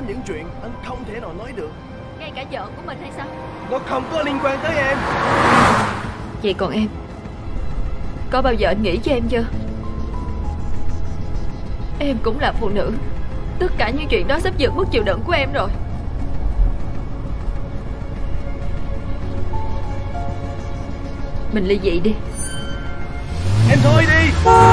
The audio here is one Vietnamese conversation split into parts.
những chuyện anh không thể nào nói được. Ngay cả vợ của mình hay sao? Nó không có liên quan tới em. Vậy còn em, có bao giờ anh nghĩ cho em chưa? Em cũng là phụ nữ. Tất cả những chuyện đó sắp vượt mức chịu đựng của em rồi. Mình ly dị đi. Em thôi đi.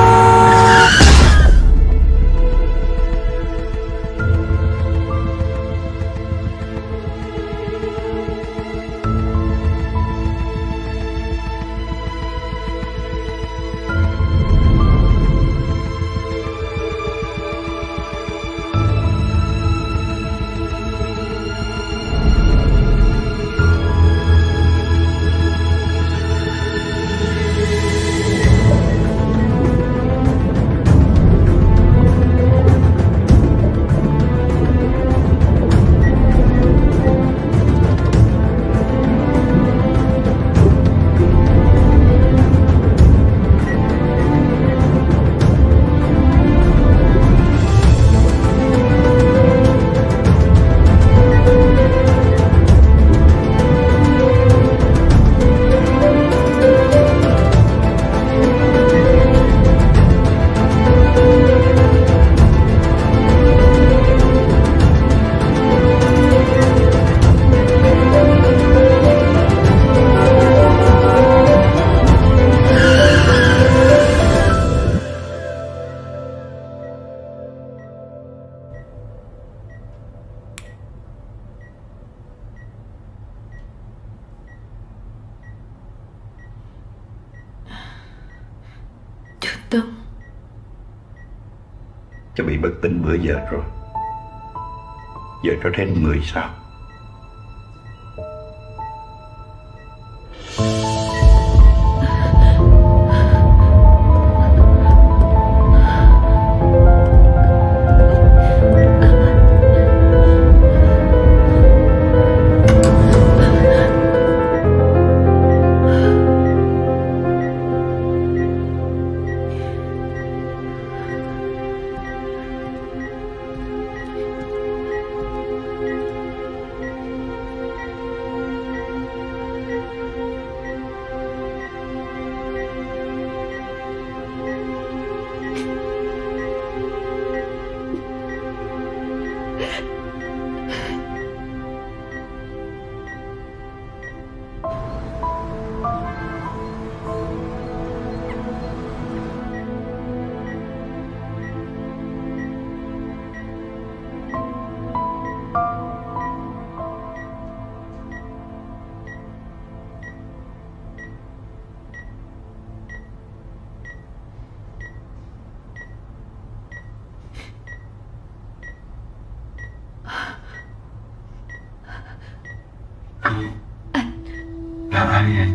Cháu bị bất tỉnh bữa giờ rồi. Giờ cháu thấy người sao? Là ai vậy?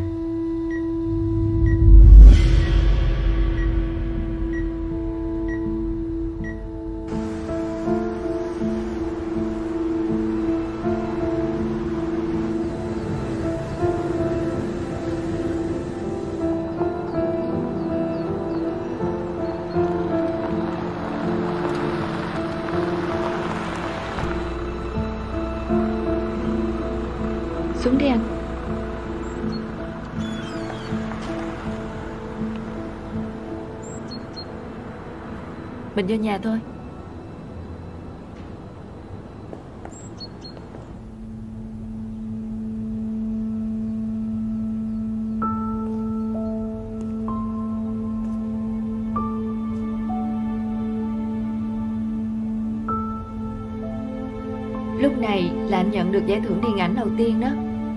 Xuống đi anh. Mình vô nhà thôi. Lúc này là anh nhận được giải thưởng điện ảnh đầu tiên đó.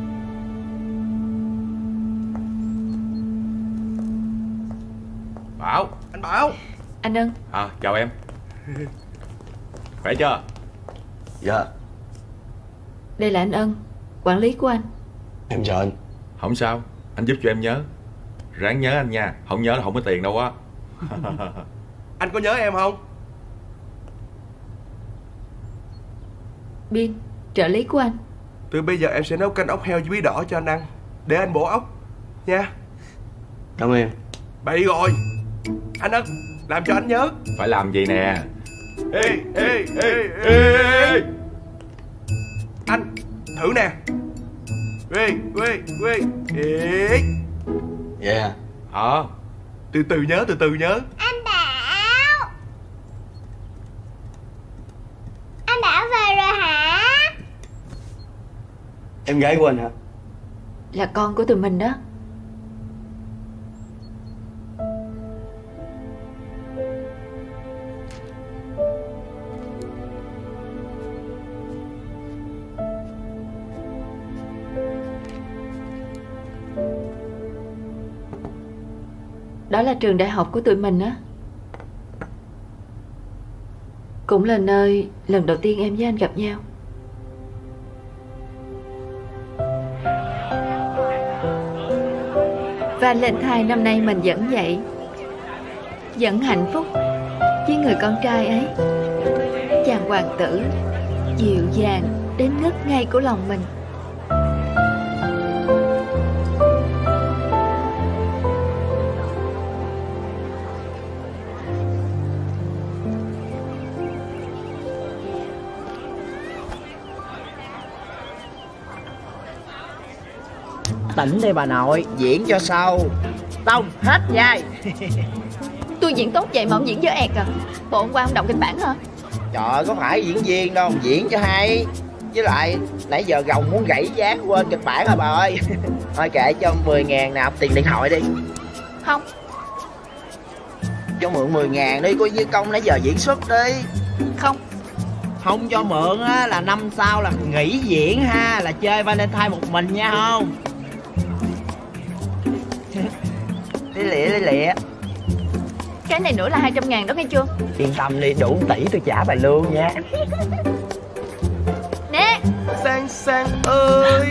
Bảo. Anh Bảo. Anh Ân. Chào em. Khỏe chưa? Dạ. Đây là anh Ân, quản lý của anh. Em chào anh. Không sao, anh giúp cho em nhớ. Ráng nhớ anh nha, không nhớ là không có tiền đâu á. Anh có nhớ em không? Bin, trợ lý của anh. Từ bây giờ em sẽ nấu canh ốc heo với bí đỏ cho anh ăn, để anh bổ ốc nha. Cảm ơn em. Bậy rồi. Anh Ân, làm cho anh nhớ. Phải làm gì nè? Ê, ê, ê, ê, ê. thử nè. Quy. Ê. Yeah. Từ từ nhớ. Anh Bảo về rồi hả? Em gái của anh hả? Là con của tụi mình đó. Đó là trường đại học của tụi mình á. Cũng là nơi lần đầu tiên em với anh gặp nhau. Valentine năm nay mình vẫn vậy, vẫn hạnh phúc với người con trai ấy. Chàng hoàng tử dịu dàng đến ngất ngây của lòng mình. Tỉnh đi bà nội, diễn cho sâu tông hết vai. Tôi diễn tốt vậy mà ông diễn dở ẹt à? Bộ hôm qua ông đọc kịch bản hả? Trời ơi, có phải diễn viên đâu, diễn cho hay. Với lại nãy giờ gồng muốn gãy ván quên kịch bản hả bà ơi. Thôi kệ, cho 10.000 nạp tiền điện thoại đi. Không. Cho mượn 10.000 đi, coi như công nãy giờ diễn xuất đi. Không. Không cho mượn á là năm sau là nghỉ diễn ha, là chơi Valentine một mình nha không? Lý lịa. Cái này nữa là 200.000 đó nghe chưa? Yên tâm đi, đủ tỷ tôi trả bà lương nha. Nè Sang ơi.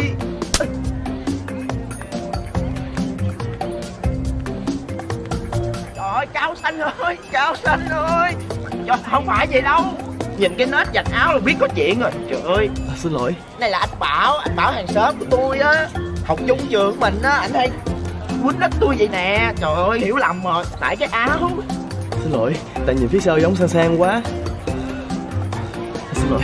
Trời ơi, Cao Xanh ơi, Cao Xanh ơi. Trời, không phải vậy đâu. Nhìn cái nết vạch áo là biết có chuyện rồi. Trời ơi. Xin lỗi. Này là anh Bảo hàng xóm của tôi á. Học chung trường mình á, anh hay quýnh đất tôi vậy nè. Trời ơi, hiểu lầm rồi, tại cái áo. Xin lỗi, tại nhìn phía sau giống Sang quá. Xin lỗi.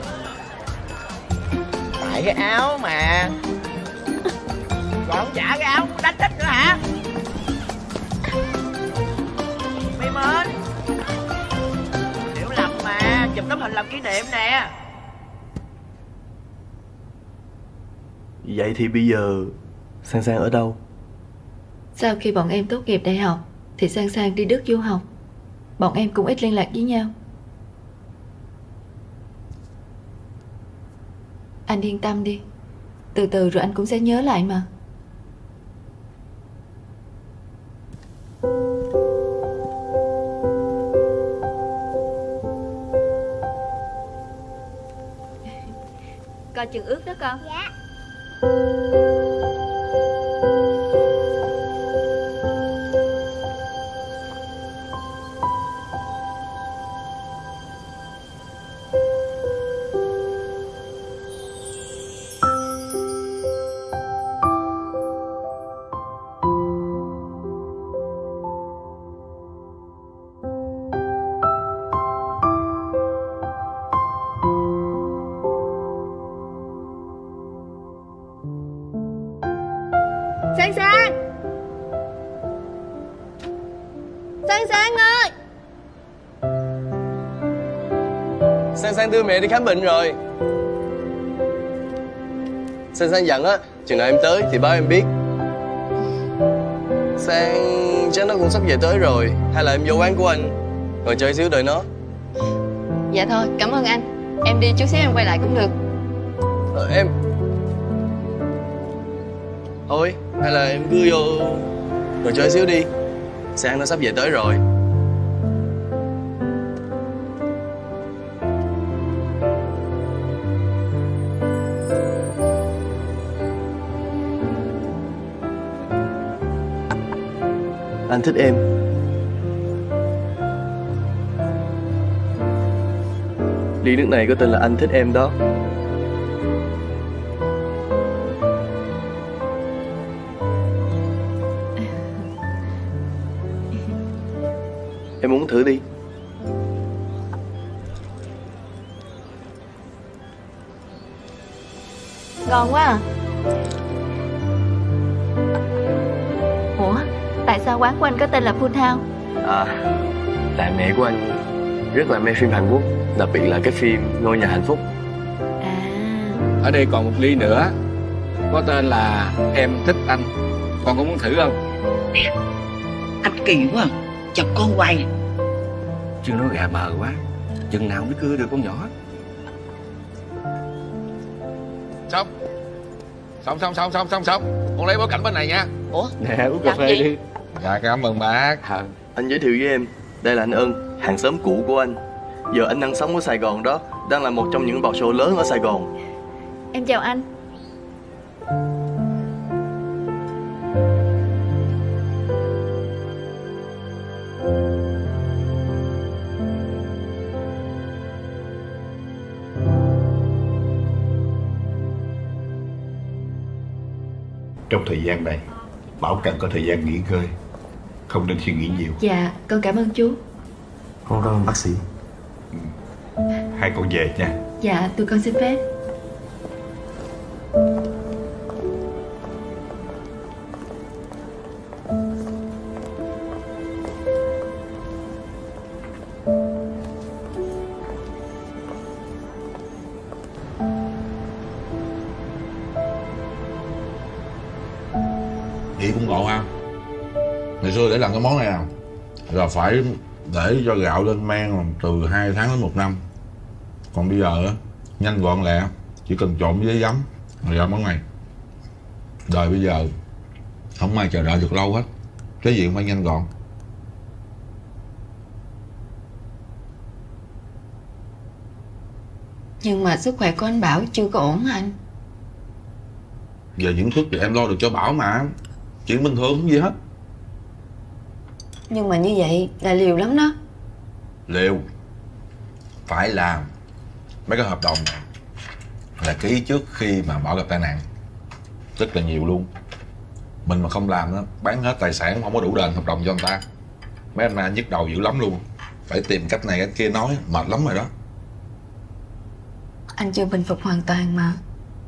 Tại cái áo mà. Còn không trả cái áo đánh đít nữa hả? Mày mến. Hiểu lầm mà, chụp tấm hình làm kỷ niệm nè. Vậy thì bây giờ Sang ở đâu? Sau khi bọn em tốt nghiệp đại học thì Sang đi Đức du học. Bọn em cũng ít liên lạc với nhau. Anh yên tâm đi, từ từ rồi anh cũng sẽ nhớ lại mà. Coi chừng ướt đó con. Dạ. Sang ơi. Sang đưa mẹ đi khám bệnh rồi. Sang dặn á, chừng nào em tới thì báo em biết. Sang chắc nó cũng sắp về tới rồi. Hay là em vô quán của anh ngồi chơi xíu đợi nó. Dạ thôi, cảm ơn anh. Em đi chút xíu em quay lại cũng được. Em thôi, hay là em cứ vô ngồi chơi xíu đi. Sang nó sắp về tới rồi. Anh thích em. Ly nước này có tên là Anh Thích Em đó. Em uống thử đi. Ngon quá à. Ủa, tại sao quán của anh có tên là Full House? Tại mẹ của anh rất là mê phim Hàn Quốc, đặc biệt là cái phim Ngôi Nhà Hạnh Phúc. À, Ở đây còn một ly nữa, có tên là Em Thích Anh. Con có muốn thử không? Anh kỳ quá, chọc con hoài. Chứ nó gà mờ quá, chừng nào mới cưa được con nhỏ. Xong. Con lấy bối cảnh bên này nha. Ủa? Nè, uống cà phê đi. Dạ, cảm ơn bác. Anh giới thiệu với em, đây là anh Ân, hàng xóm cũ của anh. Giờ anh đang sống ở Sài Gòn đó, đang là một trong những bào show lớn ở Sài Gòn. em chào anh. Trong thời gian này, Bảo cần có thời gian nghỉ ngơi, không nên suy nghĩ nhiều. Dạ, con cảm ơn chú. Con cảm ơn bác sĩ. Hai con về nha. Dạ, tụi con xin phép. Chị cũng ngộ ha. Ngày xưa để làm cái món này nào là phải để cho gạo lên men từ 2 tháng đến 1 năm. Còn bây giờ á, nhanh gọn lẹ, chỉ cần trộn với giấy giấm rồi ra món này. Đời bây giờ không ai chờ đợi được lâu hết, cái gì cũng phải nhanh gọn. Nhưng mà sức khỏe của anh Bảo chưa có ổn anh. Giờ diễn xuất thì em lo được cho Bảo mà, chuyện bình thường không gì hết. Nhưng mà như vậy là liều lắm đó. Liều phải làm. Mấy cái hợp đồng này là ký trước khi mà Bảo gặp tai nạn, rất là nhiều luôn. Mình mà không làm đó, bán hết tài sản không có đủ đền hợp đồng cho người ta. Mấy anh nhức đầu dữ lắm luôn, phải tìm cách này cách kia nói, mệt lắm rồi đó. Anh chưa bình phục hoàn toàn mà.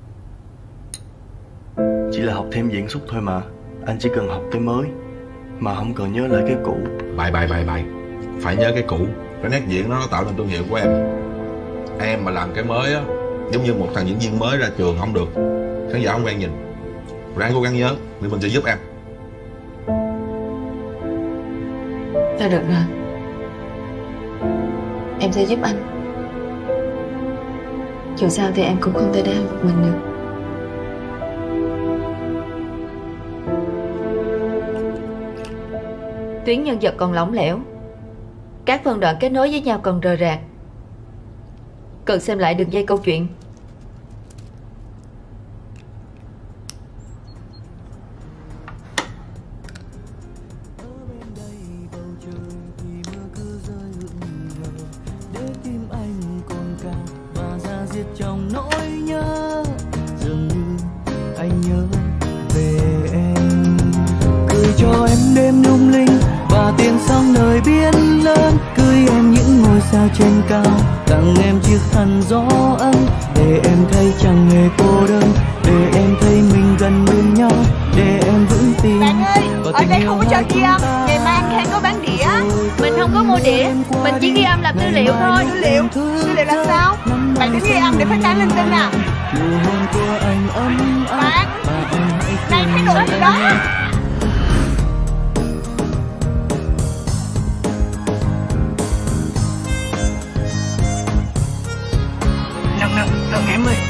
Chỉ là học thêm diễn xuất thôi mà. Anh chỉ cần học cái mới, mà không cần nhớ lại cái cũ. Bài phải nhớ cái cũ. Cái nét diễn nó tạo nên thương hiệu của em. Em mà làm cái mới á, giống như một thằng diễn viên mới ra trường không được, khán giả không quen nhìn. Ráng cố gắng nhớ, thì mình sẽ giúp em. Thôi được rồi, em sẽ giúp anh. Dù sao thì em cũng không thể để anh một mình được. Tuyến nhân vật còn lỏng lẻo, các phân đoạn kết nối với nhau còn rời rạc. Cần xem lại đường dây câu chuyện. Trong nỗi nhớ dường như anh nhớ về em, cười cho em đêm lung linh và tiền xong nơi biển lớn, cưới em những ngôi sao trên cao, tặng em chiếc khăn gió ấm để em thấy chẳng hề cô đơn, để em thấy mình gần bên nhau, để em vững tin. Bạn ơi, ở đây không có trò ghi âm, ngày mai anh Khang có bán đĩa. Mình không có mua đĩa, mình chỉ ghi âm làm tư liệu thôi. Tư liệu là sao? Bạn tính ghi âm để phát tán linh tinh à? Bạn, đang thấy đồ gì đó? Nâng em ơi.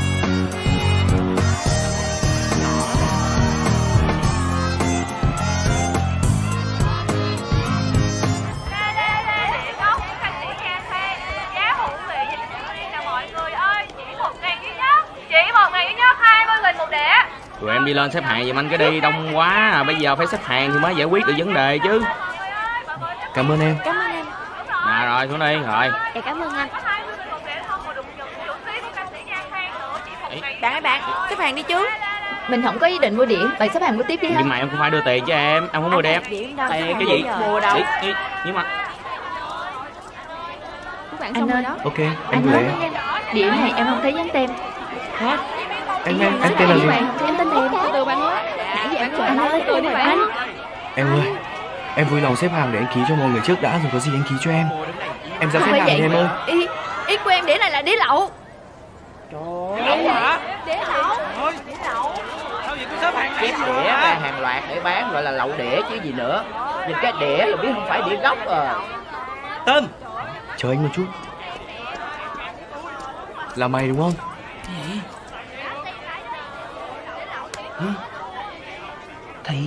Tụi em đi lên xếp hàng giùm anh cái đi, đông quá à, bây giờ phải xếp hàng thì mới giải quyết được vấn đề chứ. Cảm ơn em. Cảm ơn em. À rồi, xuống đi, rồi. Dạ cảm ơn anh. Bạn ơi bạn, xếp hàng đi chứ. Mình không có ý định mua đĩa, bạn xếp hàng mua tiếp đi ha. Nhưng mà em cũng phải đưa tiền cho em không mua đẹp. Cái gì? Mua đâu? Nhưng mà Anh ơi, Ok, anh nói với em, đĩa này em không thấy dán tem. Em Em tên là gì? Em tên Điềm. Từ bạn ơi. Nãy giờ em chờ anh ơi, tôi đi bạn. Em ơi, em vui lòng xếp hàng để anh ký cho mọi người trước đã, rồi có gì anh ký cho em. Em ra xếp hàng đi em ơi. Ý của em đĩa này là đĩa lậu. Trời ơi. Lậu hả? Đĩa lậu. Đĩa lậu. Sao vậy, tôi xếp hàng này đĩa ra hàng loạt để bán gọi là lậu đĩa chứ gì nữa. Nhìn cái đĩa là biết không phải đĩa gốc à. Tân, chờ anh một chút. Là mày đúng không? Gì? Thấy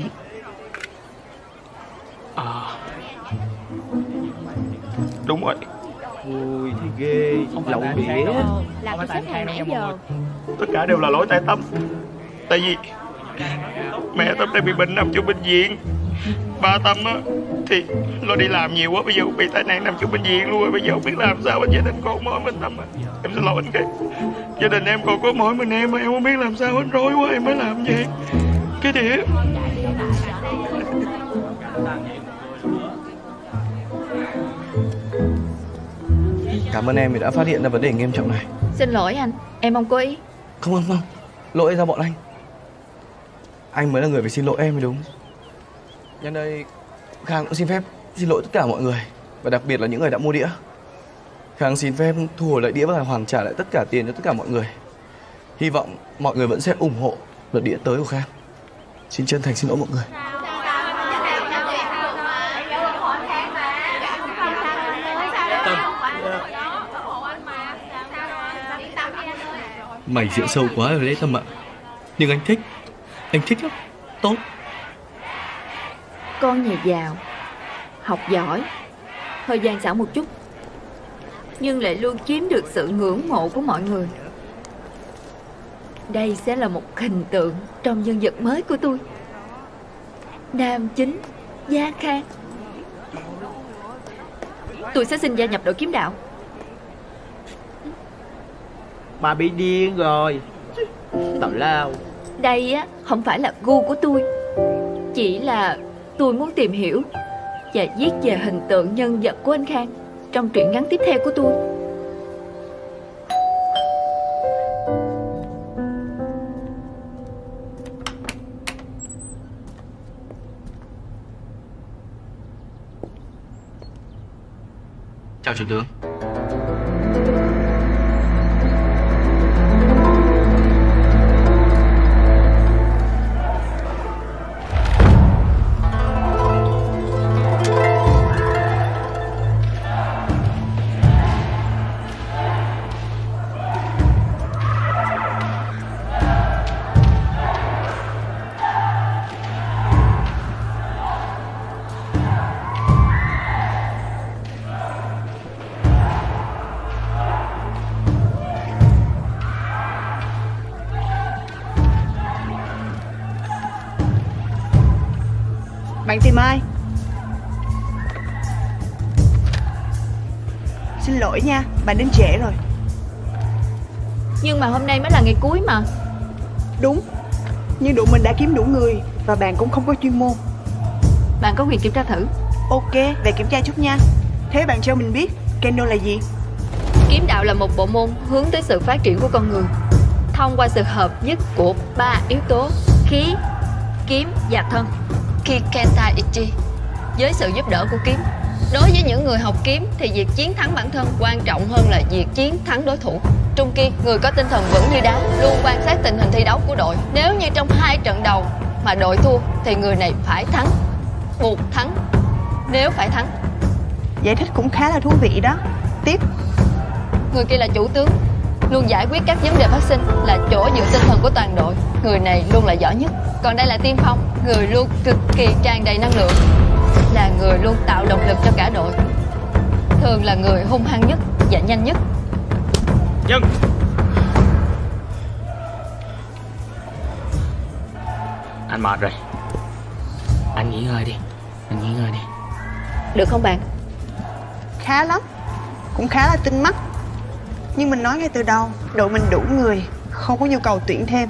đúng rồi. ui thì ghê. Lậu đĩa Làm tôi xếp hàng nãy giờ. Tất cả đều là lỗi tại Tâm. Tại vì mẹ Tâm đang bị bệnh nằm trong bệnh viện. Ba Tâm á thì lo đi làm nhiều quá, bây giờ cũng bị tai nạn nằm trong bệnh viện luôn rồi. Bây giờ không biết làm sao, gia đình còn mỗi mình Tâm á. Em xin lỗi anh cái gia đình em còn có mỗi mình em mà em không biết làm sao, anh rối quá em mới làm vậy. Cái đĩa cảm ơn em vì đã phát hiện ra vấn đề nghiêm trọng này. Xin lỗi anh, em không cố ý. Không, lỗi do bọn anh. Anh mới là người phải xin lỗi em mới đúng. Nhân đây Khang cũng xin phép xin lỗi tất cả mọi người, và đặc biệt là những người đã mua đĩa. Khang xin phép thu hồi lại đĩa và hoàn trả lại tất cả tiền cho tất cả mọi người. Hy vọng mọi người vẫn sẽ ủng hộ đợt đĩa tới của Khang. Xin chân thành xin lỗi mọi người. Mày diễn sâu quá rồi đấy Tâm ạ. Nhưng anh thích lắm. Tốt. Con nhà giàu, học giỏi, hơi gian xảo một chút, nhưng lại luôn chiếm được sự ngưỡng mộ của mọi người. Đây sẽ là một hình tượng trong nhân vật mới của tôi. Nam chính Gia Khang. Tôi sẽ xin gia nhập đội kiếm đạo. Bà bị điên rồi. Tào lao. Đây á không phải là gu của tôi, chỉ là tôi muốn tìm hiểu và viết về hình tượng nhân vật của anh Khang trong truyện ngắn tiếp theo của tôi. Chào chủ tướng. Bạn tìm ai? Xin lỗi nha, bạn đến trễ rồi. Nhưng mà hôm nay mới là ngày cuối mà. Đúng, nhưng đội mình đã kiếm đủ người và bạn cũng không có chuyên môn. Bạn có quyền kiểm tra thử. Ok, về kiểm tra chút nha. Thế bạn cho mình biết Kendo là gì? Kiếm đạo là một bộ môn hướng tới sự phát triển của con người thông qua sự hợp nhất của 3 yếu tố: khí, kiếm và thân. Kikenta Ichi. Với sự giúp đỡ của kiếm, đối với những người học kiếm thì việc chiến thắng bản thân quan trọng hơn là việc chiến thắng đối thủ. Trung Kiên, người có tinh thần vững như đá, luôn quan sát tình hình thi đấu của đội. Nếu như trong 2 trận đầu mà đội thua thì người này phải thắng, buộc thắng. Nếu phải thắng. Giải thích cũng khá là thú vị đó. Tiếp. Người kia là chủ tướng, luôn giải quyết các vấn đề phát sinh, là chỗ dựa tinh thần của toàn đội. Người này luôn là giỏi nhất. Còn đây là Tiên Phong, người luôn cực kỳ tràn đầy năng lượng, là người luôn tạo động lực cho cả đội, thường là người hung hăng nhất và nhanh nhất. Dân. Anh mệt rồi, anh nghỉ ngơi đi. Được không bạn? Khá lắm, cũng khá là tinh mắt. Nhưng mình nói ngay từ đầu, đội mình đủ người, không có nhu cầu tuyển thêm.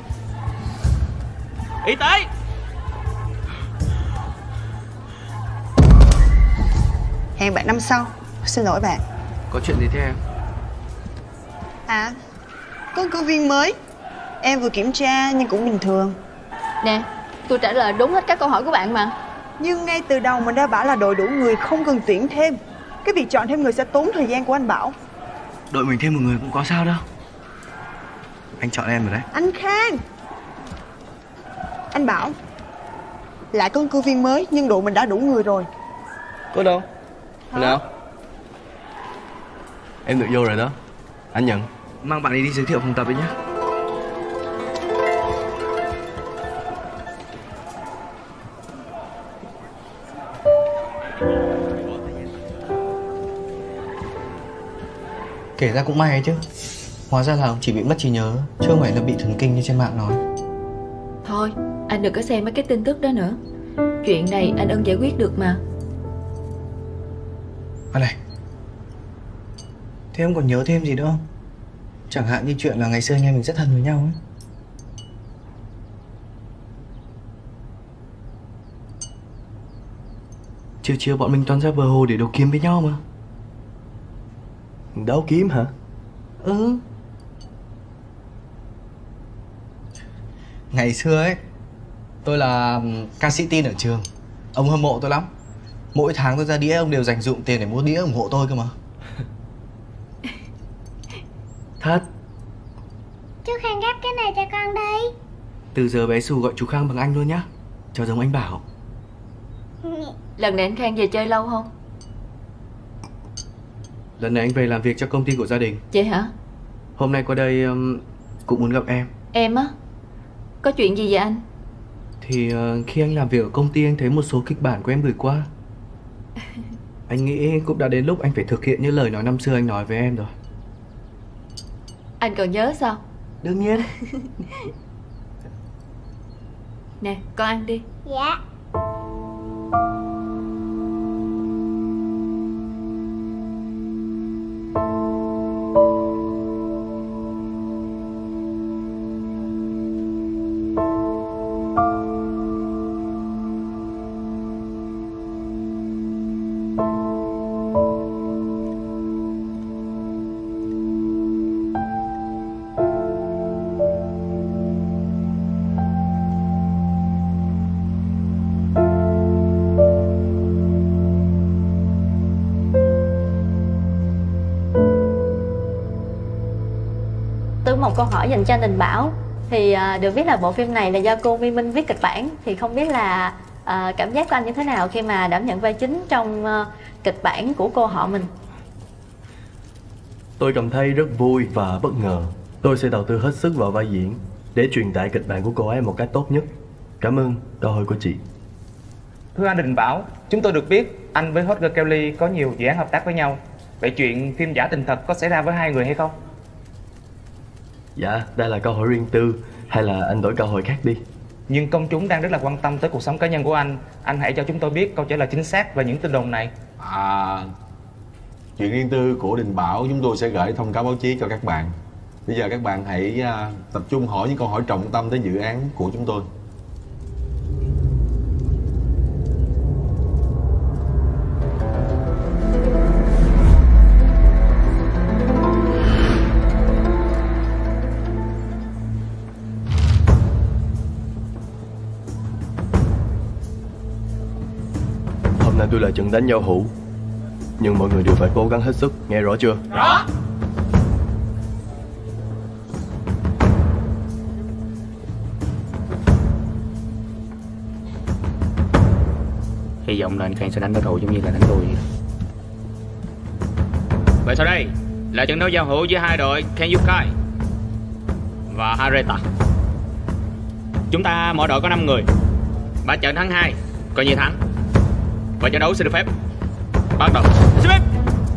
Y tế. Hẹn bạn năm sau. Xin lỗi bạn. Có chuyện gì thế em? À, có ứng cử viên mới. Em vừa kiểm tra nhưng cũng bình thường. Nè, tôi trả lời đúng hết các câu hỏi của bạn mà. Nhưng ngay từ đầu mình đã bảo là đội đủ người, không cần tuyển thêm. Cái việc chọn thêm người sẽ tốn thời gian của anh Bảo. Đội mình thêm một người cũng có sao đâu. Anh chọn em rồi đấy. Anh Khang, anh Bảo, lại có ứng cử viên mới nhưng đội mình đã đủ người rồi. Có đâu? Nào? Em được vô rồi đó. Anh nhận. Mang bạn ấy đi giới thiệu phòng tập đấy nhé. Kể ra cũng may ấy chứ. Hóa ra là chỉ bị mất trí nhớ, chứ không phải là bị thần kinh như trên mạng nói. Thôi, anh đừng có xem mấy cái tin tức đó nữa. Chuyện này anh Ân giải quyết được mà. Anh này, thế ông còn nhớ thêm gì nữa không? Chẳng hạn như chuyện là ngày xưa anh em mình rất thân với nhau ấy. Chiều bọn mình toàn ra bờ hồ để đấu kiếm với nhau mà. Đấu kiếm hả? Ừ. Ngày xưa ấy, tôi là ca sĩ tin ở trường. Ông hâm mộ tôi lắm. Mỗi tháng tôi ra đĩa ông đều dành dụm tiền để mua đĩa ủng hộ tôi cơ mà. Thật. Chú Khang gắp cái này cho con đi. Từ giờ bé Xù gọi chú Khang bằng anh luôn nhá, cho giống anh Bảo. Lần này anh Khang về chơi lâu không? Lần này anh về làm việc cho công ty của gia đình. Vậy hả? Hôm nay qua đây cũng muốn gặp em. Em á? Có chuyện gì vậy anh? Thì khi anh làm việc ở công ty anh thấy một số kịch bản của em gửi qua. Anh nghĩ cũng đã đến lúc anh phải thực hiện những lời nói năm xưa anh nói với em rồi. Anh còn nhớ sao? Đương nhiên. Nè, con ăn đi. Dạ. Một câu hỏi dành cho anh Đình Bảo. Thì được biết là bộ phim này là do cô Vi Minh viết kịch bản. Thì không biết là cảm giác của anh như thế nào khi mà đảm nhận vai chính trong kịch bản của cô họ mình? Tôi cảm thấy rất vui và bất ngờ. Tôi sẽ đầu tư hết sức vào vai diễn để truyền tải kịch bản của cô ấy một cách tốt nhất. Cảm ơn câu hỏi của chị. Thưa anh Đình Bảo, chúng tôi được biết anh với Hot Girl Kelly có nhiều dự án hợp tác với nhau. Vậy chuyện phim giả tình thật có xảy ra với hai người hay không? Dạ, đây là câu hỏi riêng tư, hay là anh đổi câu hỏi khác đi? Nhưng công chúng đang rất là quan tâm tới cuộc sống cá nhân của anh. Anh hãy cho chúng tôi biết câu trả lời chính xác về những tin đồn này. Chuyện riêng tư của Đình Bảo chúng tôi sẽ gửi thông cáo báo chí cho các bạn. Bây giờ các bạn hãy tập trung hỏi những câu hỏi trọng tâm tới dự án của chúng tôi. Hôm nay tôi là trận đánh giao hữu, nhưng mọi người đều phải cố gắng hết sức, nghe rõ chưa? Rõ. Hy vọng là anh Khang sẽ đánh đối thủ giống như là đánh tôi vậy. Vậy sau đây là trận đấu giao hữu giữa hai đội Ken Yukai và Hareta. Chúng ta mỗi đội có 5 người. 3 trận thắng 2 coi như thắng. Và trận đấu sẽ được phép bắt đầu. Xin phép.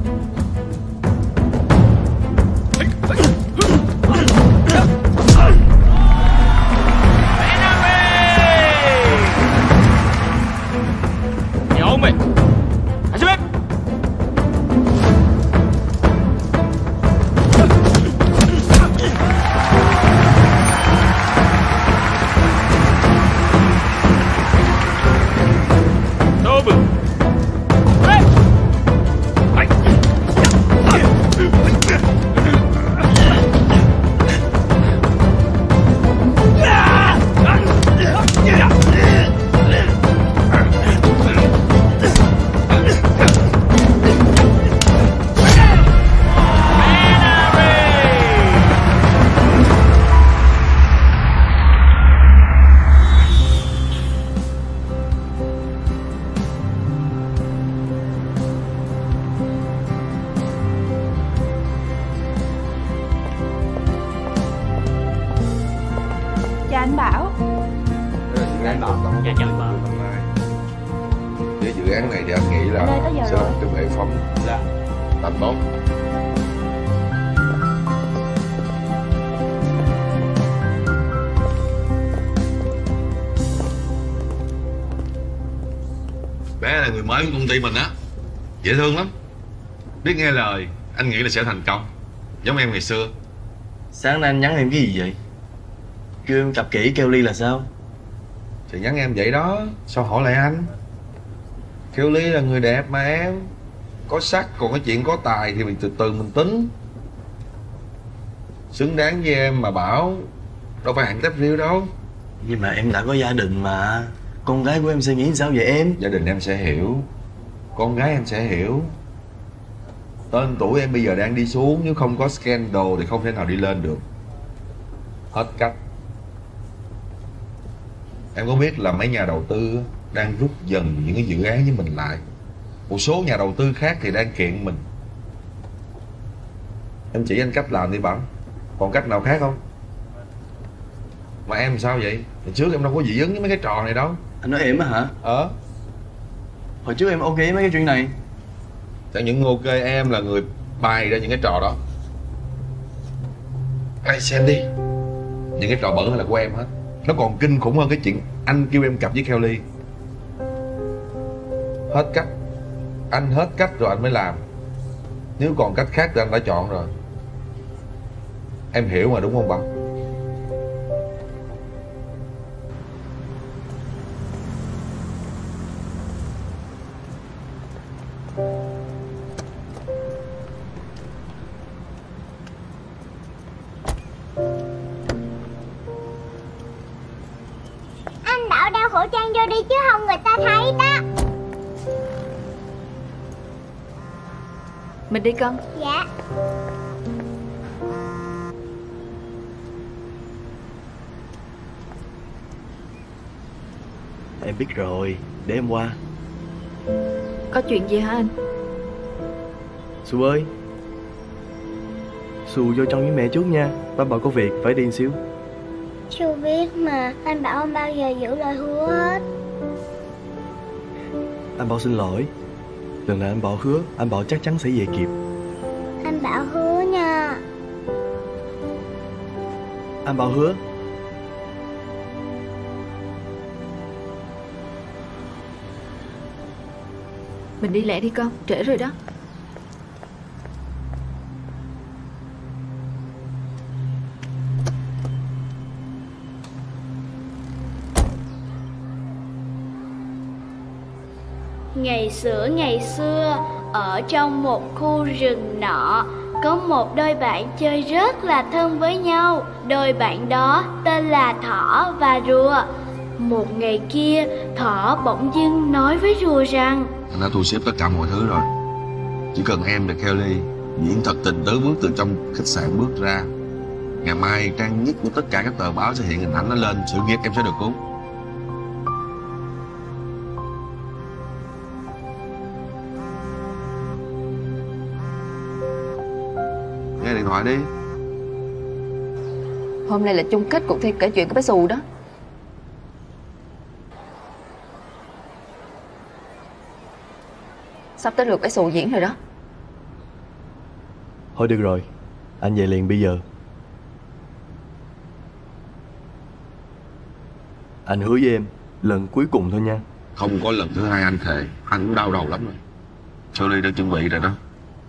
Ổn mình. Xin phép. Tô bừng. chào anh Bảo. Dự án Bảo dạ chào bà. Với dự án này thì anh nghĩ là Đây, tới giờ sẽ rồi. là một cái bệ phóng tầm tốt. Bé là người mới của công ty mình á, dễ thương lắm, biết nghe lời. Anh nghĩ là sẽ thành công, giống em ngày xưa. Sáng nay anh nhắn em cái gì vậy? Kêu em cặp kỹ Kelly là sao? Thì nhắn em vậy đó, sao hỏi lại anh? Kelly là người đẹp mà em, có sắc, còn cái chuyện có tài thì mình từ từ mình tính. Xứng đáng với em mà Bảo, đâu phải hạng tép riêu đâu. Nhưng mà em đã có gia đình mà. Con gái của em sẽ nghĩ sao vậy em? Gia đình em sẽ hiểu, con gái em sẽ hiểu. Tên tuổi em bây giờ đang đi xuống, nếu không có scandal thì không thể nào đi lên được. Hết cách. Em có biết là mấy nhà đầu tư đang rút dần những cái dự án với mình lại. Một số nhà đầu tư khác thì đang kiện mình. Em chỉ anh cách làm đi Bảo. Còn cách nào khác không? Mà em sao vậy? Hồi trước em đâu có dị ứng với mấy cái trò này đâu. Anh nói em á hả? Hồi trước em ok mấy cái chuyện này. Chẳng những ok, em là người bày ra những cái trò đó. Ai xem đi, những cái trò bẩn là của em hết. Nó còn kinh khủng hơn cái chuyện anh kêu em cặp với Kelly. Hết cách. Anh hết cách rồi anh mới làm. Nếu còn cách khác thì anh đã chọn rồi. Em hiểu mà đúng không Bảo? Anh Bảo đeo khẩu trang vô đi chứ không người ta thấy đó. Mình đi con. Dạ. Em biết rồi, để em qua. Có chuyện gì hả anh? Su ơi, Su vô trong với mẹ trước nha. Ba bảo có việc phải đi xíu. Chưa biết mà, anh Bảo không bao giờ giữ lời hứa hết. Anh Bảo xin lỗi. Lần này anh Bảo hứa, anh Bảo chắc chắn sẽ về kịp. Anh Bảo hứa nha. Anh Bảo hứa. Mình đi lẹ đi con, trễ rồi đó. Ngày xưa, ở trong một khu rừng nọ, có một đôi bạn chơi rất là thân với nhau. Đôi bạn đó tên là Thỏ và Rùa. Một ngày kia, Thỏ bỗng dưng nói với Rùa rằng: Anh đã thu xếp tất cả mọi thứ rồi. Chỉ cần em và Kelly diễn thật tình tứ bước từ trong khách sạn bước ra, ngày mai trang nhất của tất cả các tờ báo sẽ hiện hình ảnh nó lên, sự nghiệp em sẽ được cứu. Nghe điện thoại đi. Hôm nay là chung kết cuộc thi kể chuyện của bé Xù đó. Sắp tới lượt bé Xù diễn rồi đó. Thôi được rồi, anh về liền bây giờ. Anh hứa với em, lần cuối cùng thôi nha. Không có lần thứ hai anh thề. Anh cũng đau đầu lắm rồi. Shirley đã chuẩn bị rồi đó.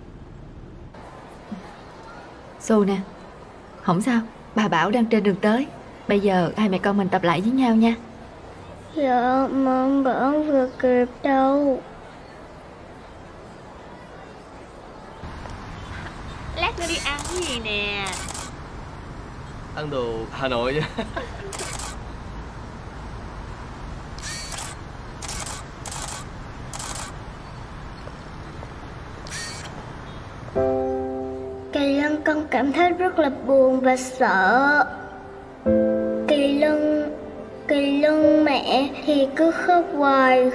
Xù nè, không sao, bà Bảo đang trên đường tới. Bây giờ hai mẹ con mình tập lại với nhau nha. Dạ, mà ông Bảo không vừa kịp đâu. Lát nữa đi ăn cái gì nè? Ăn đồ Hà Nội nha. Kỳ Lân, con cảm thấy rất là buồn và sợ. Kỳ Lân mẹ thì cứ khóc hoài.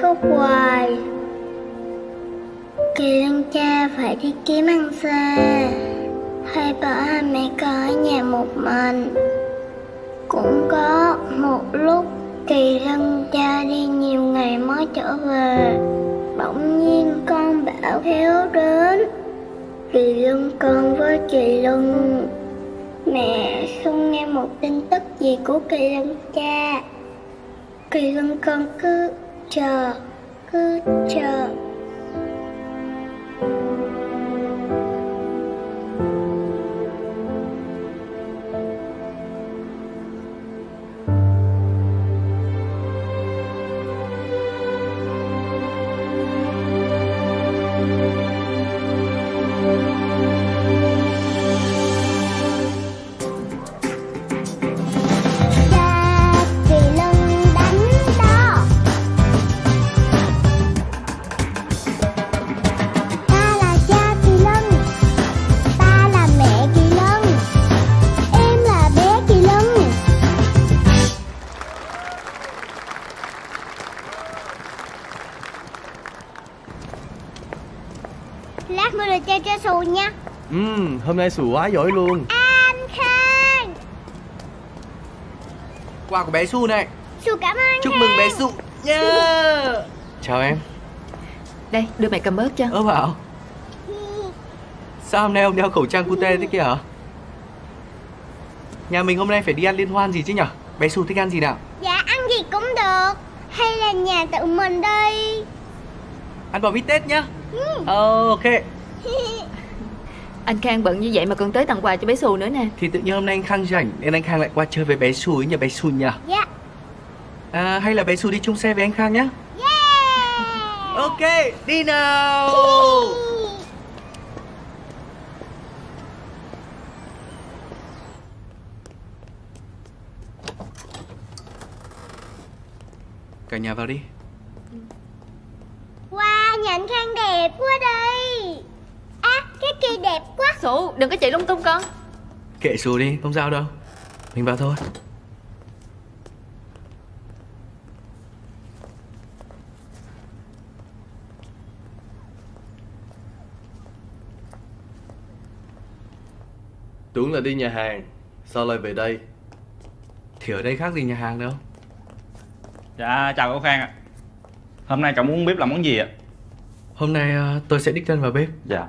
Kỳ Lân cha phải đi kiếm ăn xa, hay bỏ hai mẹ con ở nhà một mình. Cũng có một lúc Kỳ Lân cha đi nhiều ngày mới trở về. Bỗng nhiên con Bảo Hiếu đến. Kỳ Lân con với Kỳ Lân. Mẹ không nghe một tin tức gì của Kỳ Lân cha. Kỳ Lân con cứ chờ. Lát nữa là chơi cho Sù nha. Hôm nay Sù quá giỏi luôn. Anh Khang. Quà của bé Su này. Sù cảm ơn. Chúc mừng bé Su nha. Chào em. Đây, đưa mẹ cầm ớt cho. Bảo, sao hôm nay ông đeo khẩu trang cute thế kìa? Nhà mình hôm nay phải đi ăn liên hoan gì chứ nhở? Bé Su thích ăn gì nào? Dạ ăn gì cũng được. Hay là nhà tự mình đi. Ăn bò bít tết nhá. Ok. Anh Khang bận như vậy mà còn tới tặng quà cho bé Sù nữa nè. Thì tự nhiên hôm nay anh Khang rảnh nên anh Khang lại qua chơi với bé Sù ấy nhờ bé Sù nhỉ? Dạ. Hay là bé Sù đi chung xe với anh Khang nhá? Yeah. Ok, đi nào. Cả nhà vào đi. Wow, nhà anh Khang đẹp quá đây. Cái kia đẹp quá. Sù, đừng có chạy lung tung con. Kệ Sù đi, không sao đâu. Mình vào thôi. Tưởng là đi nhà hàng, sao lại về đây? Thì ở đây khác gì nhà hàng đâu. Dạ, chào cậu Khang ạ. Hôm nay cậu muốn bếp làm món gì ạ? Hôm nay tôi sẽ đích thân vào bếp. Dạ.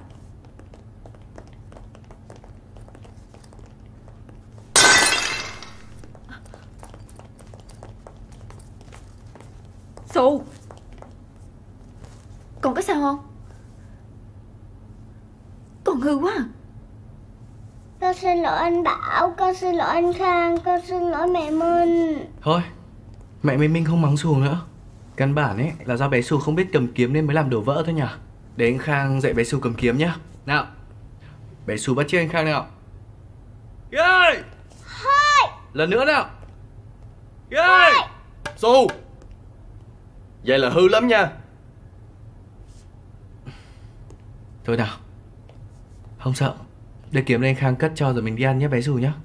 Sù, con có sao không? Con hư quá à? Con xin lỗi anh Bảo, con xin lỗi anh Khang, con xin lỗi mẹ Minh. Thôi, mẹ Minh không mắng Sù nữa. Căn bản ấy là do bé Sù không biết cầm kiếm nên mới làm đổ vỡ thôi nhỉ. Để anh Khang dạy bé Sù cầm kiếm nhá. Nào, bé Sù bắt chước anh Khang nào. Ghê! Lần nữa nào. Ghê! Sù, vậy là hư lắm nha. Thôi nào, không sợ. Để kiếm đây anh Khang cất cho rồi mình đi ăn nhé bé Sù nhá.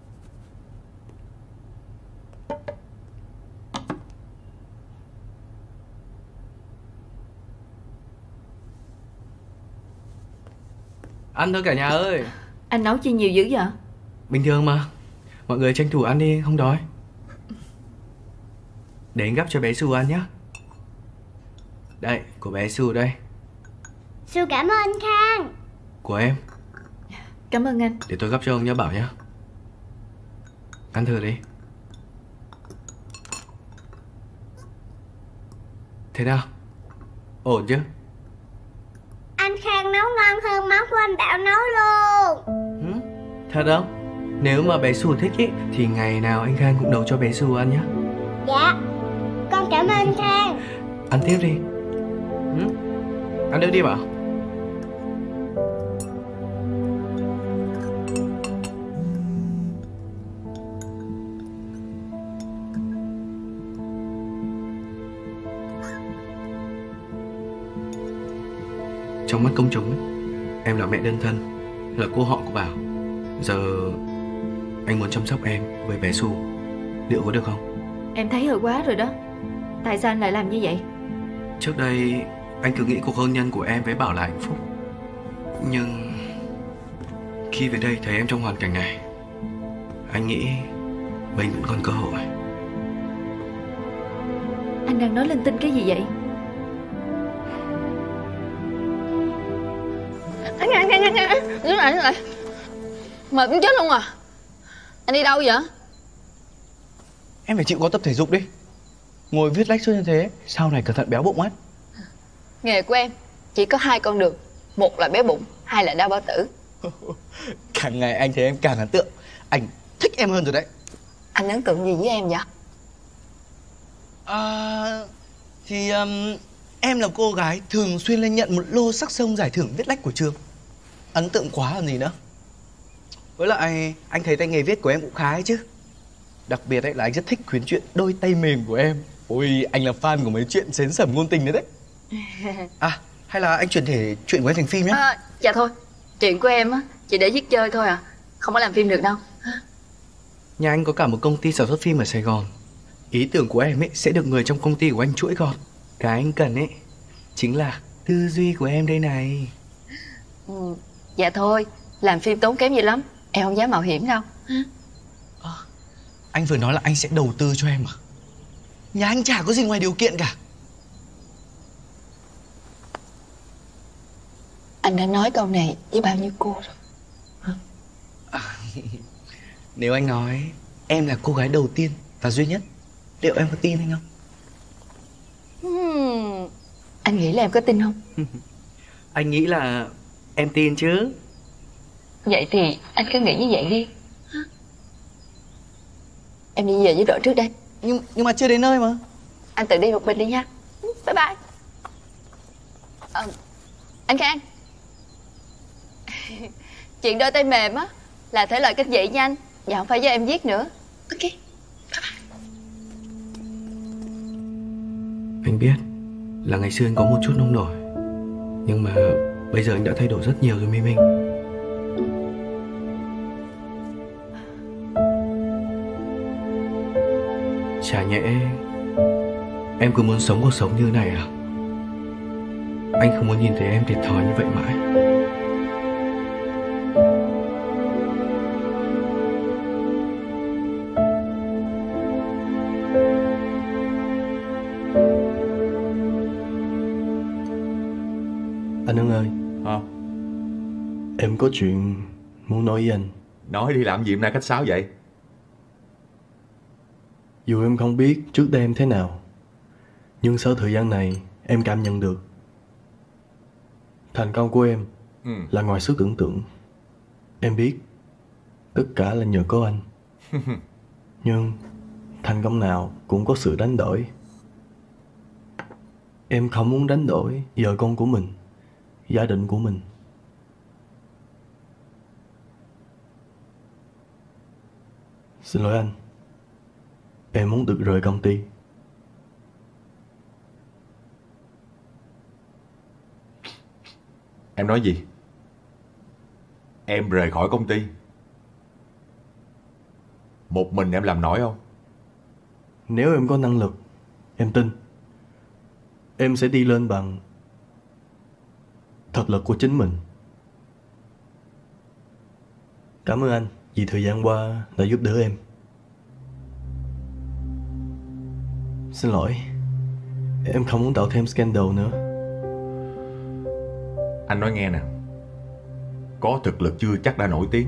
Ăn thôi cả nhà ơi. Anh nấu chi nhiều dữ vậy? Bình thường mà. Mọi người tranh thủ ăn đi, không đói. Để anh gắp cho bé Sù ăn nhé. Đây, của bé Sù đây. Sù cảm ơn anh Khang. Của em. Cảm ơn anh. Để tôi gắp cho ông nhé Bảo nhé. Ăn thử đi. Thế nào? Ổn chứ? Anh Khang nấu ngon hơn món của anh Bảo nấu luôn. Thật không? Nếu mà bé Sù thích ý, thì ngày nào anh Khang cũng nấu cho bé Sù ăn nhé. Dạ. Con cảm ơn anh Khang. Ăn tiếp đi. Ăn nữa đi Bảo. Trong mắt công chúng ấy, em là mẹ đơn thân, là cô họ của Bảo. Giờ anh muốn chăm sóc em với bé Sù, liệu có được không? Em thấy hơi quá rồi đó. Tại sao anh lại làm như vậy? Trước đây anh cứ nghĩ cuộc hôn nhân của em với Bảo là hạnh phúc. Nhưng khi về đây thấy em trong hoàn cảnh này, anh nghĩ Mình vẫn còn cơ hội. Anh đang nói linh tinh cái gì vậy? Anh đứng lại. Mệt muốn chết luôn à. Anh đi đâu vậy? Em phải chịu có tập thể dục đi. Ngồi viết lách suốt như thế, sau này cẩn thận béo bụng mất. Nghề của em chỉ có 2 con đường. Một là béo bụng, 2 là đau bao tử. Càng ngày anh thấy em càng ấn tượng. Anh thích em hơn rồi đấy. Anh ấn tượng gì với em vậy? Em là cô gái thường xuyên lên nhận một lô sắc sông giải thưởng viết lách của trường. Ấn tượng quá làm gì nữa. Với lại anh thấy tay nghề viết của em cũng khá ấy chứ. Đặc biệt ấy là anh rất thích quyển truyện Đôi tay mềm của em. Ôi, anh là fan của mấy chuyện xến sẩm ngôn tình đấy. Hay là anh chuyển thể chuyện của em thành phim nhé. Dạ thôi, chuyện của em á chỉ để viết chơi thôi à, không có làm phim được đâu. Nhà anh có cả một công ty sản xuất phim ở Sài Gòn. Ý tưởng của em ấy sẽ được người trong công ty của anh chuỗi gọt. Cái anh cần ấy chính là tư duy của em đây này. Dạ thôi, làm phim tốn kém gì lắm, em không dám mạo hiểm đâu. Anh vừa nói là anh sẽ đầu tư cho em à? Nhà anh chả có gì ngoài điều kiện cả. Anh đã nói câu này với bao nhiêu cô rồi? Nếu anh nói em là cô gái đầu tiên và duy nhất, liệu em có tin anh không? Anh nghĩ là em có tin không? Anh nghĩ là em tin chứ. Vậy thì anh cứ nghĩ như vậy đi. Em đi về với đội trước đây. Nhưng mà chưa đến nơi mà. Anh tự đi một mình đi nha. Bye bye. Anh Khang. Chuyện đôi tay mềm á là thể loại kinh dị nha anh. Và không phải do em viết nữa. Ok. Anh biết là ngày xưa anh có một chút nông nổi, nhưng mà bây giờ anh đã thay đổi rất nhiều rồi Mi Minh. Chả nhẽ em cứ muốn sống cuộc sống như này à? Anh không muốn nhìn thấy em thiệt thòi như vậy mãi. Anh Ân ơi. Hả? Em có chuyện muốn nói với anh. Nói đi, làm gì hôm nay khách sáo vậy? Dù em không biết trước đây em thế nào, nhưng sau thời gian này em cảm nhận được thành công của em là ngoài sức tưởng tượng. Em biết tất cả là nhờ có anh. Nhưng thành công nào cũng có sự đánh đổi. Em không muốn đánh đổi vợ con của mình, gia đình của mình. Xin lỗi anh. Em muốn được rời công ty. Em nói gì? Em rời khỏi công ty? Một mình em làm nổi không? Nếu em có năng lực, em tin em sẽ đi lên bằng thực lực của chính mình. Cảm ơn anh vì thời gian qua đã giúp đỡ em. Xin lỗi, em không muốn tạo thêm scandal nữa. Anh nói nghe nè, có thực lực chưa chắc đã nổi tiếng.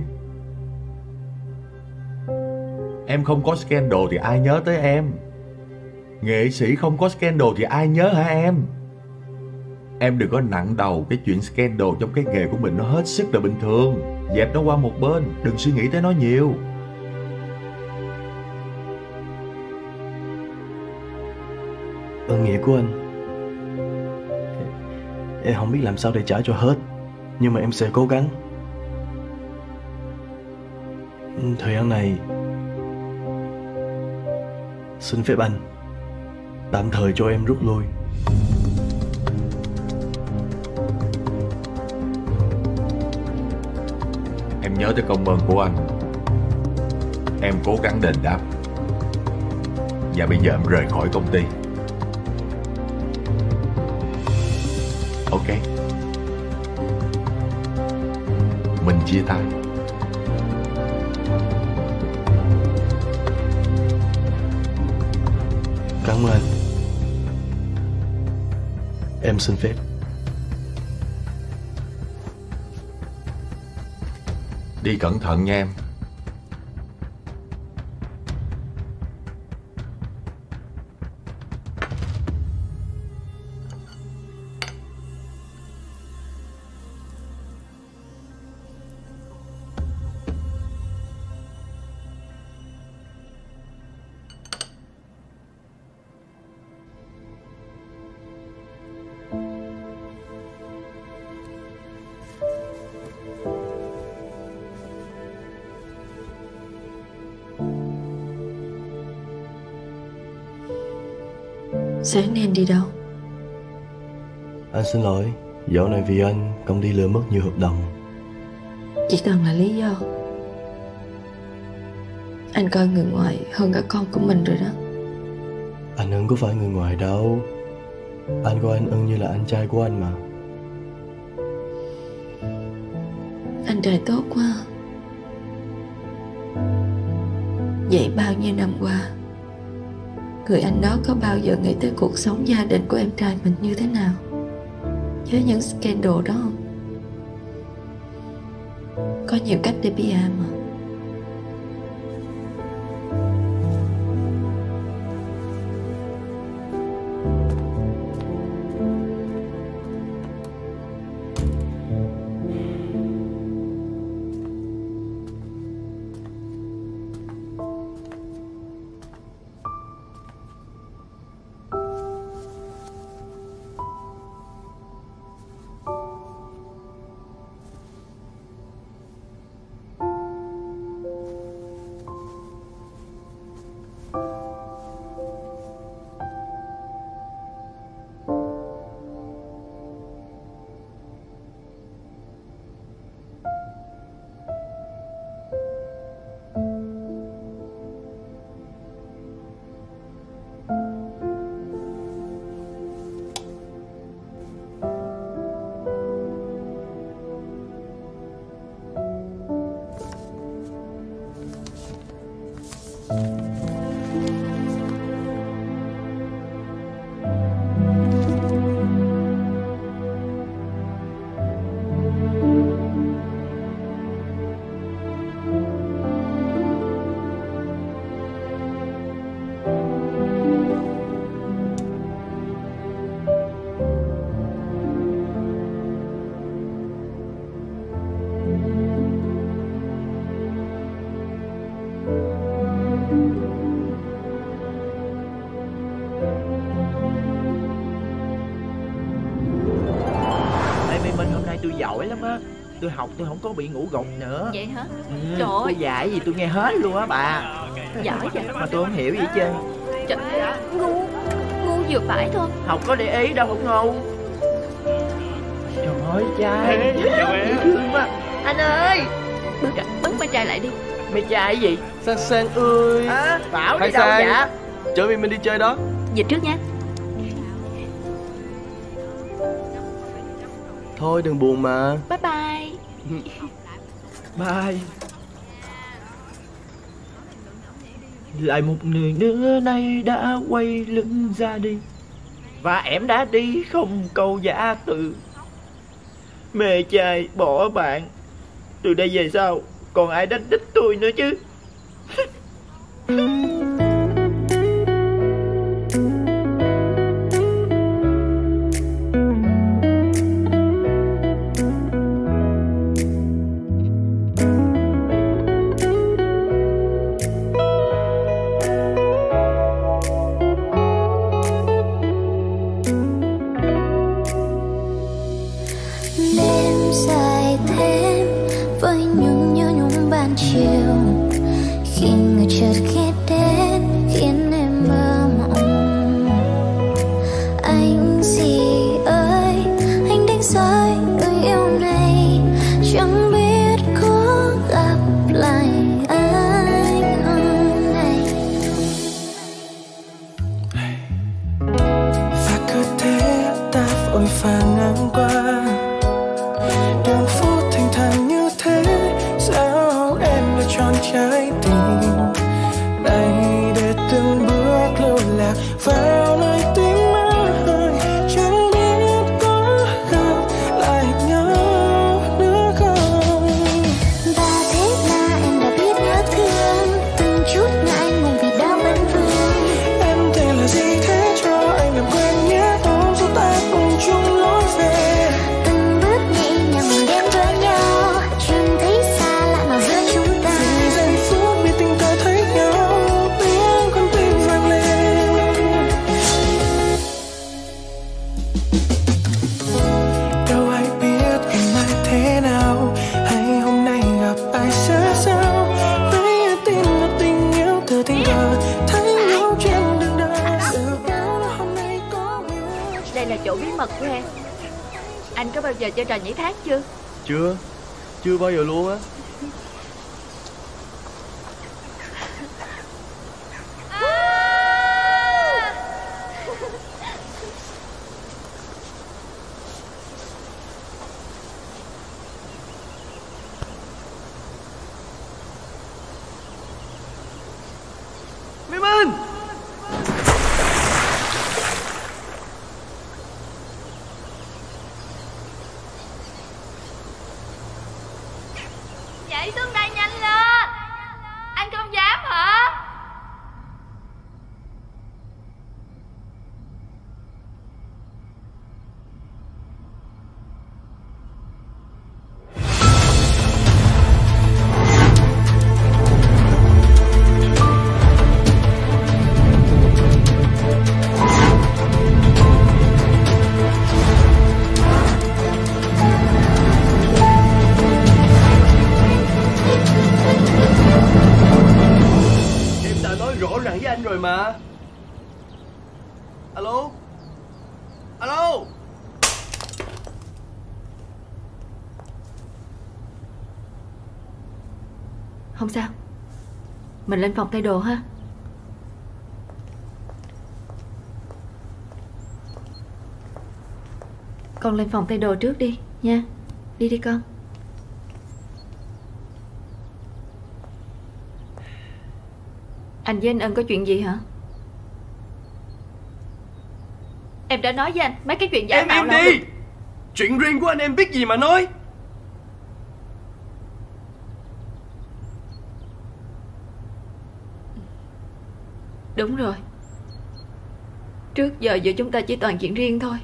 Em không có scandal thì ai nhớ tới em? Nghệ sĩ không có scandal thì ai nhớ hả em? Em đừng có nặng đầu cái chuyện scandal trong cái nghề của mình, nó hết sức là bình thường. Dẹp nó qua một bên, đừng suy nghĩ tới nó nhiều. Ơn nghĩa của anh em không biết làm sao để trả cho hết, nhưng mà em sẽ cố gắng. Thời gian này xin phép anh tạm thời cho em rút lui. Em nhớ tới công ơn của anh, em cố gắng đền đáp. Và bây giờ em rời khỏi công ty. Ok, mình chia tay. Cảm ơn anh. Em xin phép. Đi cẩn thận nha em. Sáng nay anh đi đâu? Anh xin lỗi, dạo này vì anh công ty lừa mất nhiều hợp đồng. Chỉ cần là lý do. Anh coi người ngoài hơn cả con của mình rồi đó. Anh Ân có phải người ngoài đâu. Anh coi anh Ân như là anh trai của anh mà. Anh trai tốt quá. Vậy bao nhiêu năm qua, người anh đó có bao giờ nghĩ tới cuộc sống gia đình của em trai mình như thế nào với những scandal đó không? Có nhiều cách để PR mà. Tôi giỏi lắm á. Tôi học tôi không có bị ngủ gục nữa. Vậy hả? Trời ơi, tôi dạy gì tôi nghe hết luôn á bà. Giỏi vậy. Mà tôi không hiểu gì hết trơn. Trời ơi, ngu vừa phải thôi. Không có để ý đâu, không ngu. Trời ơi, trai dễ thương quá. Anh ơi, bớt mai trai lại đi. Mai trai gì? Sang ơi. Bảo đi đâu vậy? Chở mình đi chơi đó. Về trước nha. Thôi đừng buồn mà. Bye bye. Bye. Lại một người nữa nay đã quay lưng ra đi, và em đã đi không câu giả từ. Mê trai bỏ bạn, từ đây về sau còn ai đánh đích tôi nữa chứ. Dài thêm với những nhớ nhung ban chiều khi mật của em. Anh có bao giờ chơi trò nhảy thác chưa? Chưa bao giờ luôn á. Mỹ Minh! Nhảy xuống đây nhanh lên. Anh không dám hả? Rõ ràng với anh rồi mà. Alo? Alo? Không sao, mình lên phòng thay đồ ha. Con lên phòng thay đồ trước đi nha. Đi đi con. Anh với anh Ân có chuyện gì hả? Em đã nói với anh mấy cái chuyện giả em mạo im là đi. Chuyện riêng của anh em biết gì mà nói. Đúng rồi, trước giờ giữa chúng ta chỉ toàn chuyện riêng thôi.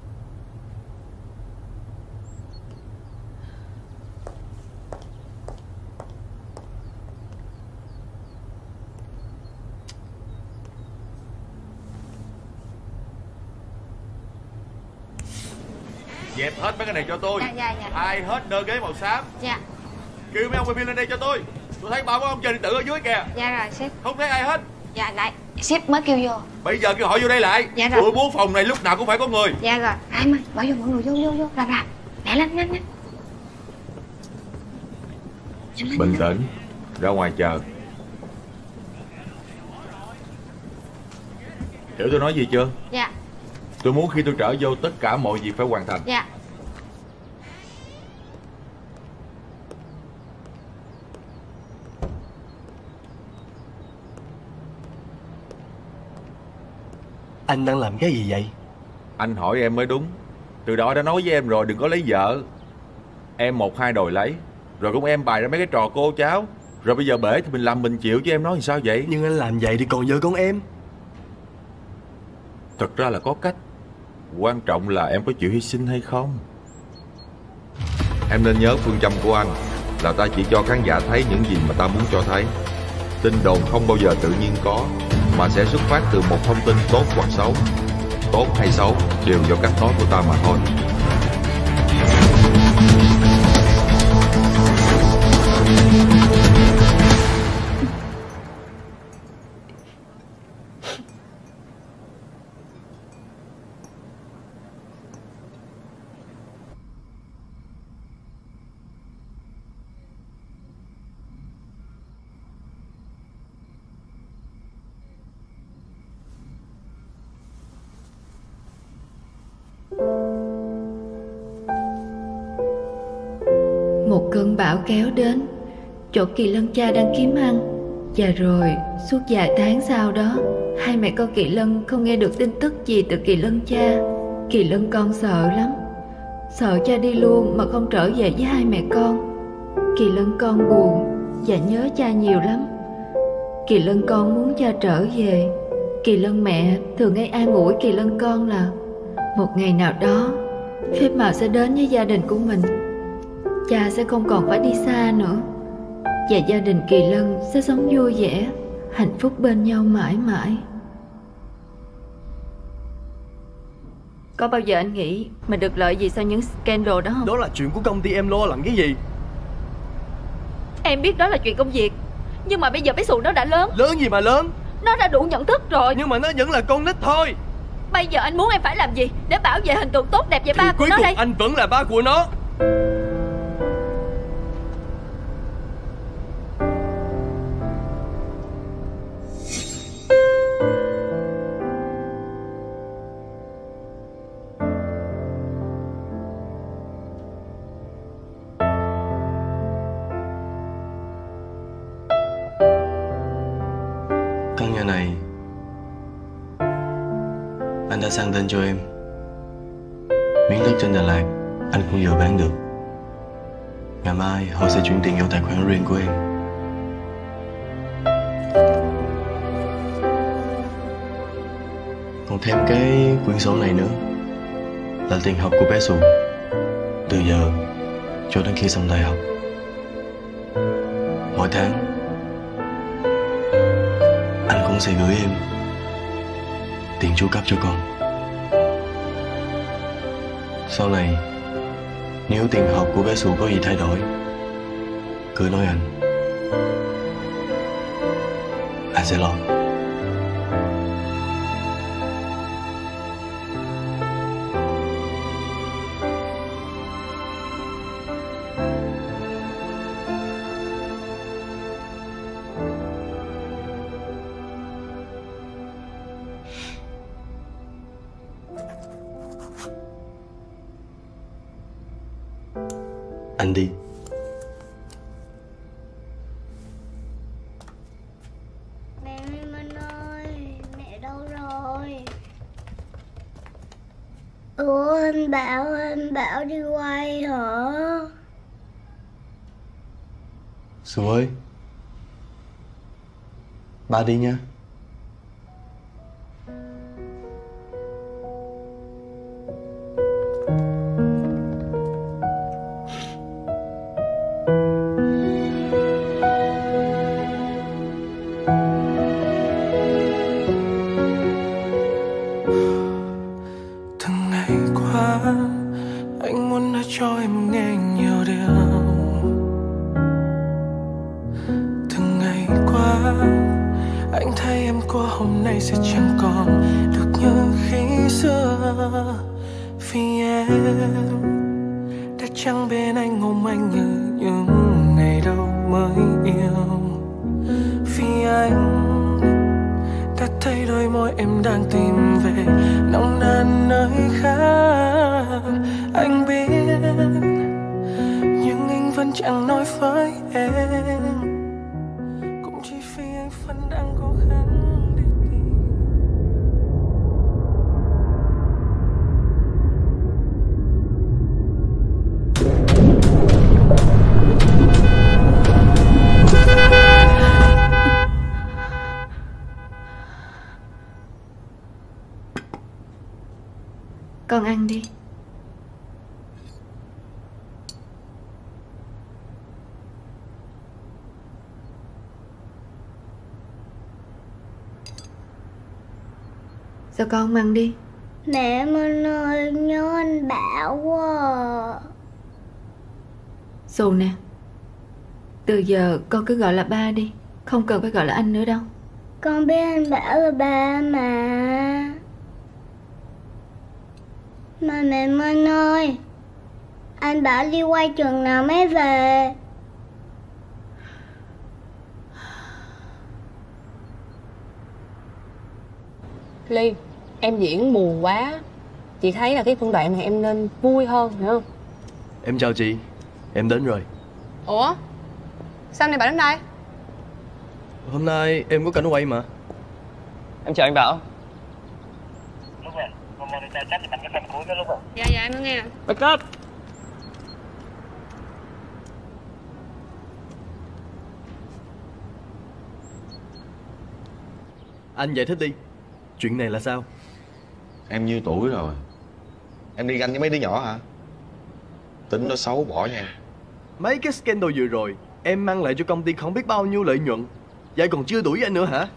Dẹp hết mấy cái này cho tôi. Dạ. Ai hết đơ ghế màu xám. Dạ. Kêu mấy ông quay phim lên đây cho tôi thấy ba bốn ông chờ điện tử ở dưới kìa. Dạ rồi sếp. Không thấy ai hết. Dạ lại sếp mới kêu vô. Bây giờ kêu họ vô đây lại. Dạ rồi. Tụi bố phòng này lúc nào cũng phải có người. Dạ rồi. Em ơi, bỏ vô mọi người vô. Làm. Lẹ lên nhanh. Bình tĩnh. Ra ngoài chờ. Hiểu tôi nói gì chưa? Dạ. Tôi muốn khi tôi trở vô tất cả mọi việc phải hoàn thành. Dạ. Anh đang làm cái gì vậy? Anh hỏi em mới đúng. Từ đó đã nói với em rồi, đừng có lấy vợ. Em 1-2 đòi lấy, rồi cũng em bày ra mấy cái trò cô cháu. Rồi bây giờ bể thì mình làm mình chịu chứ, em nói làm sao vậy? Nhưng anh làm vậy thì còn vợ con em. Thật ra là có cách. Quan trọng là em có chịu hy sinh hay không. Em nên nhớ phương châm của anh là ta chỉ cho khán giả thấy những gì mà ta muốn cho thấy. Tin đồn không bao giờ tự nhiên có, mà sẽ xuất phát từ một thông tin tốt hoặc xấu. Tốt hay xấu đều do cách nói của ta mà thôi. Một cơn bão kéo đến chỗ Kỳ Lân cha đang kiếm ăn. Và rồi suốt vài tháng sau đó, hai mẹ con Kỳ Lân không nghe được tin tức gì từ Kỳ Lân cha. Kỳ Lân con sợ lắm, sợ cha đi luôn mà không trở về với hai mẹ con. Kỳ Lân con buồn và nhớ cha nhiều lắm. Kỳ Lân con muốn cha trở về. Kỳ Lân mẹ thường hay an ủi Kỳ Lân con là một ngày nào đó phép màu sẽ đến với gia đình của mình. Cha sẽ không còn phải đi xa nữa, và gia đình Kỳ Lân sẽ sống vui vẻ, hạnh phúc bên nhau mãi mãi. Có bao giờ anh nghĩ mình được lợi gì sau những scandal đó không? Đó là chuyện của công ty em lo làm cái gì? Em biết đó là chuyện công việc, nhưng mà bây giờ bé Xù nó đã lớn. Lớn gì mà lớn? Nó đã đủ nhận thức rồi. Nhưng mà nó vẫn là con nít thôi. Bây giờ anh muốn em phải làm gì để bảo vệ hình tượng tốt đẹp về ba của cuối nó cùng đây? anh vẫn là ba của nó. Căn nhà này anh đã sang tên cho em. Miếng đất trên Đà Lạt anh cũng vừa bán được. Ngày mai họ sẽ chuyển tiền vào tài khoản riêng của em. Còn thêm cái quyển sổ này nữa là tiền học của bé Sù, từ giờ cho đến khi xong đại học. Mỗi tháng anh cũng sẽ gửi em tiền chu cấp cho con. Sau này nếu tiền học của bé Sù có gì thay đổi, cứ nói anh sẽ lo. Anh đi. Mẹ Minh ơi, mẹ đâu rồi? Anh Bảo đi quay hả? Sù ơi, ba đi nha. Anh muốn nói cho em nghe nhiều điều. Từng ngày qua anh thấy em qua hôm nay sẽ chẳng còn được như khi xưa. Vì em đã chẳng bên anh ôm anh như những ngày đầu mới yêu. Vì anh đã thấy đôi môi em đang tìm về nồng nàn nơi khác. Anh biết nhưng anh vẫn chẳng nói với em, cũng chỉ vì anh vẫn đang cố gắng để tìm. Con ăn đi. Sao con không ăn đi? Mẹ Minh ơi, nhớ anh Bảo quá à. Sù nè, từ giờ con cứ gọi là ba đi, không cần phải gọi là anh nữa đâu. Con biết anh Bảo là ba mà. Mà mẹ Minh ơi, anh Bảo đi quay chừng nào mới về? Ly, em diễn buồn quá. Chị thấy là cái phân đoạn này em nên vui hơn, hiểu không? Em chào chị, em đến rồi. Ủa? Sao này bà đến đây? Hôm nay em có cảnh quay mà. Em chào anh Bảo. Dạ em có nghe nè. Back up. Anh giải thích đi, chuyện này là sao? Em nhiêu tuổi rồi? Em đi ganh với mấy đứa nhỏ hả? Tính nó xấu bỏ nha em. Mấy cái scandal vừa rồi em mang lại cho công ty không biết bao nhiêu lợi nhuận, vậy còn chưa đuổi anh nữa hả?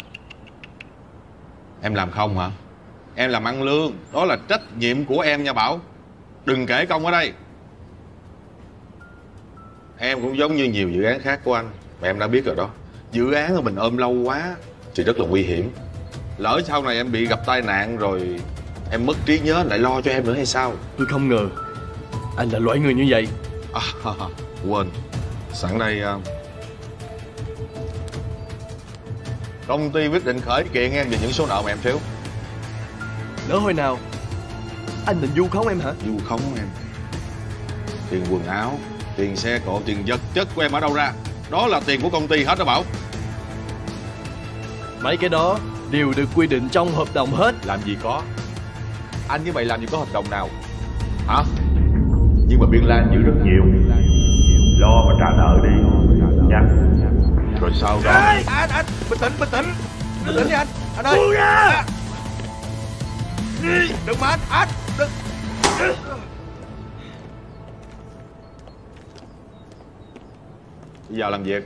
Em làm không hả? Em làm ăn lương, đó là trách nhiệm của em nha Bảo. Đừng kể công ở đây. Em cũng giống như nhiều dự án khác của anh, mà em đã biết rồi đó. Dự án mà mình ôm lâu quá thì rất là nguy hiểm. Lỡ sau này em bị gặp tai nạn rồi Em mất trí nhớ lại lo cho em nữa hay sao? Tôi không ngờ anh là loại người như vậy. Quên. Sẵn đây công ty quyết định khởi kiện em về những số nợ mà em thiếu. Lỡ hồi nào anh định vu khống em hả? Vu khống em? Tiền quần áo, tiền xe cộ, tiền vật chất của em ở đâu ra? Đó là tiền của công ty hết đó Bảo. Mấy cái đó đều được quy định trong hợp đồng hết. Làm gì có. Anh với mày làm gì có hợp đồng nào hả? Nhưng mà Biên Lan giữ rất nhiều. Lo mà trả nợ đi nha. Rồi sau đó Anh bình tĩnh đi anh ơi. Buông ra. Đừng mà anh đừng. Bây giờ làm việc.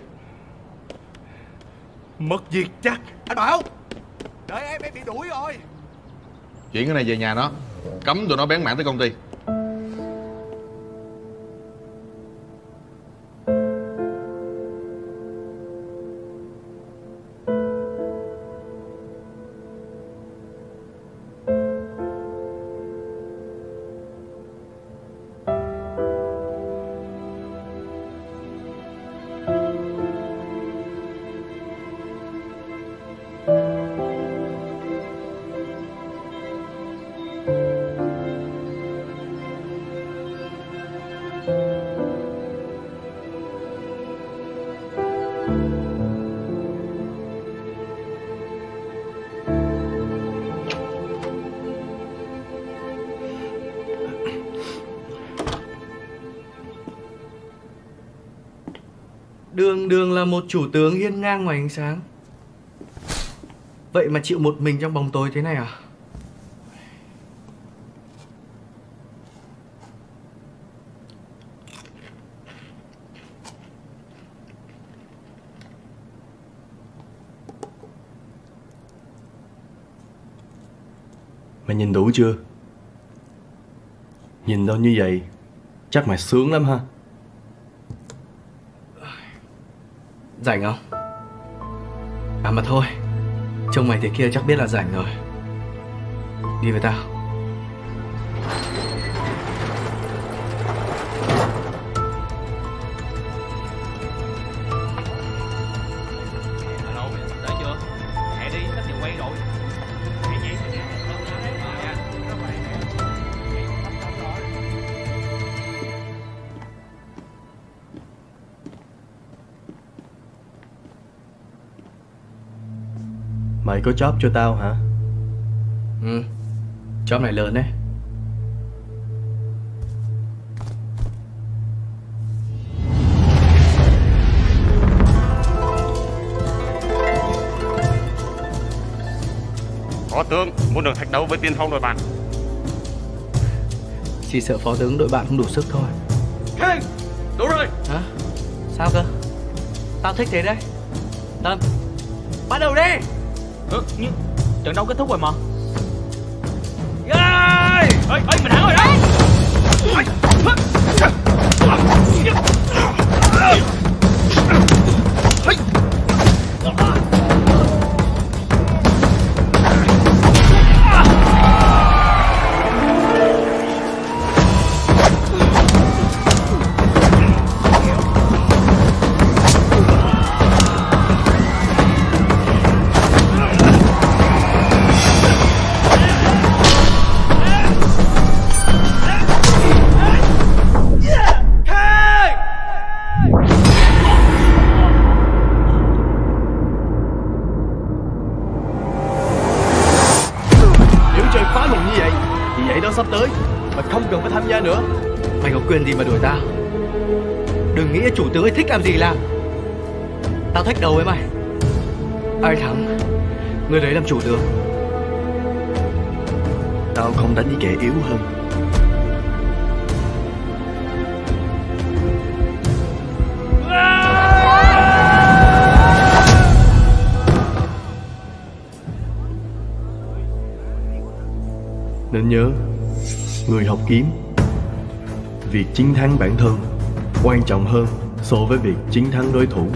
Mất việc chắc. Anh Bảo, đợi em bị đuổi rồi. Chuyển cái này về nhà nó, cấm tụi nó bén mảng tới công ty. Đường là một chủ tướng hiên ngang ngoài ánh sáng. Vậy mà chịu một mình trong bóng tối thế này à? Mày nhìn đủ chưa? Nhìn đâu như vậy chắc mày sướng lắm ha. Rảnh không? À mà thôi, trông mày thế kia chắc biết là rảnh rồi. Đi với tao. Alo, tới chưa? Hãy đi, sắp giờ quay rồi. Hãy vậy. Mày có job cho tao hả? Ừ, job này lớn đấy. Phó tướng muốn được thách đấu với tiên phong đội bạn. Chỉ sợ phó tướng đội bạn không đủ sức thôi. Hey, đủ rồi. Hả? Sao cơ? Tao thích thế đấy. Tâm, bắt đầu đi. Nhưng trận đấu kết thúc rồi mà. Ơi, mình thắng rồi đó. sắp tới, mày không cần phải tham gia nữa. Mày có quyền gì mà đuổi tao? Đừng nghĩ chủ tướng ấy thích làm gì làm. Tao thách đầu với mày. Ai thắng, người đấy làm chủ tướng. Tao không đánh với kẻ yếu hơn. Nên nhớ, người học kiếm, việc chiến thắng bản thân quan trọng hơn so với việc chiến thắng đối thủ.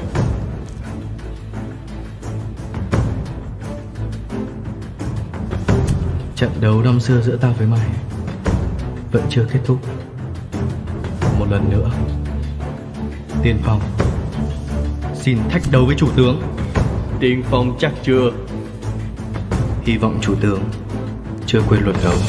Trận đấu năm xưa giữa tao với mày vẫn chưa kết thúc. Một lần nữa, Tiên Phong xin thách đấu với chủ tướng. Tiên Phong chắc chưa? Hy vọng chủ tướng chưa quên luật đấu.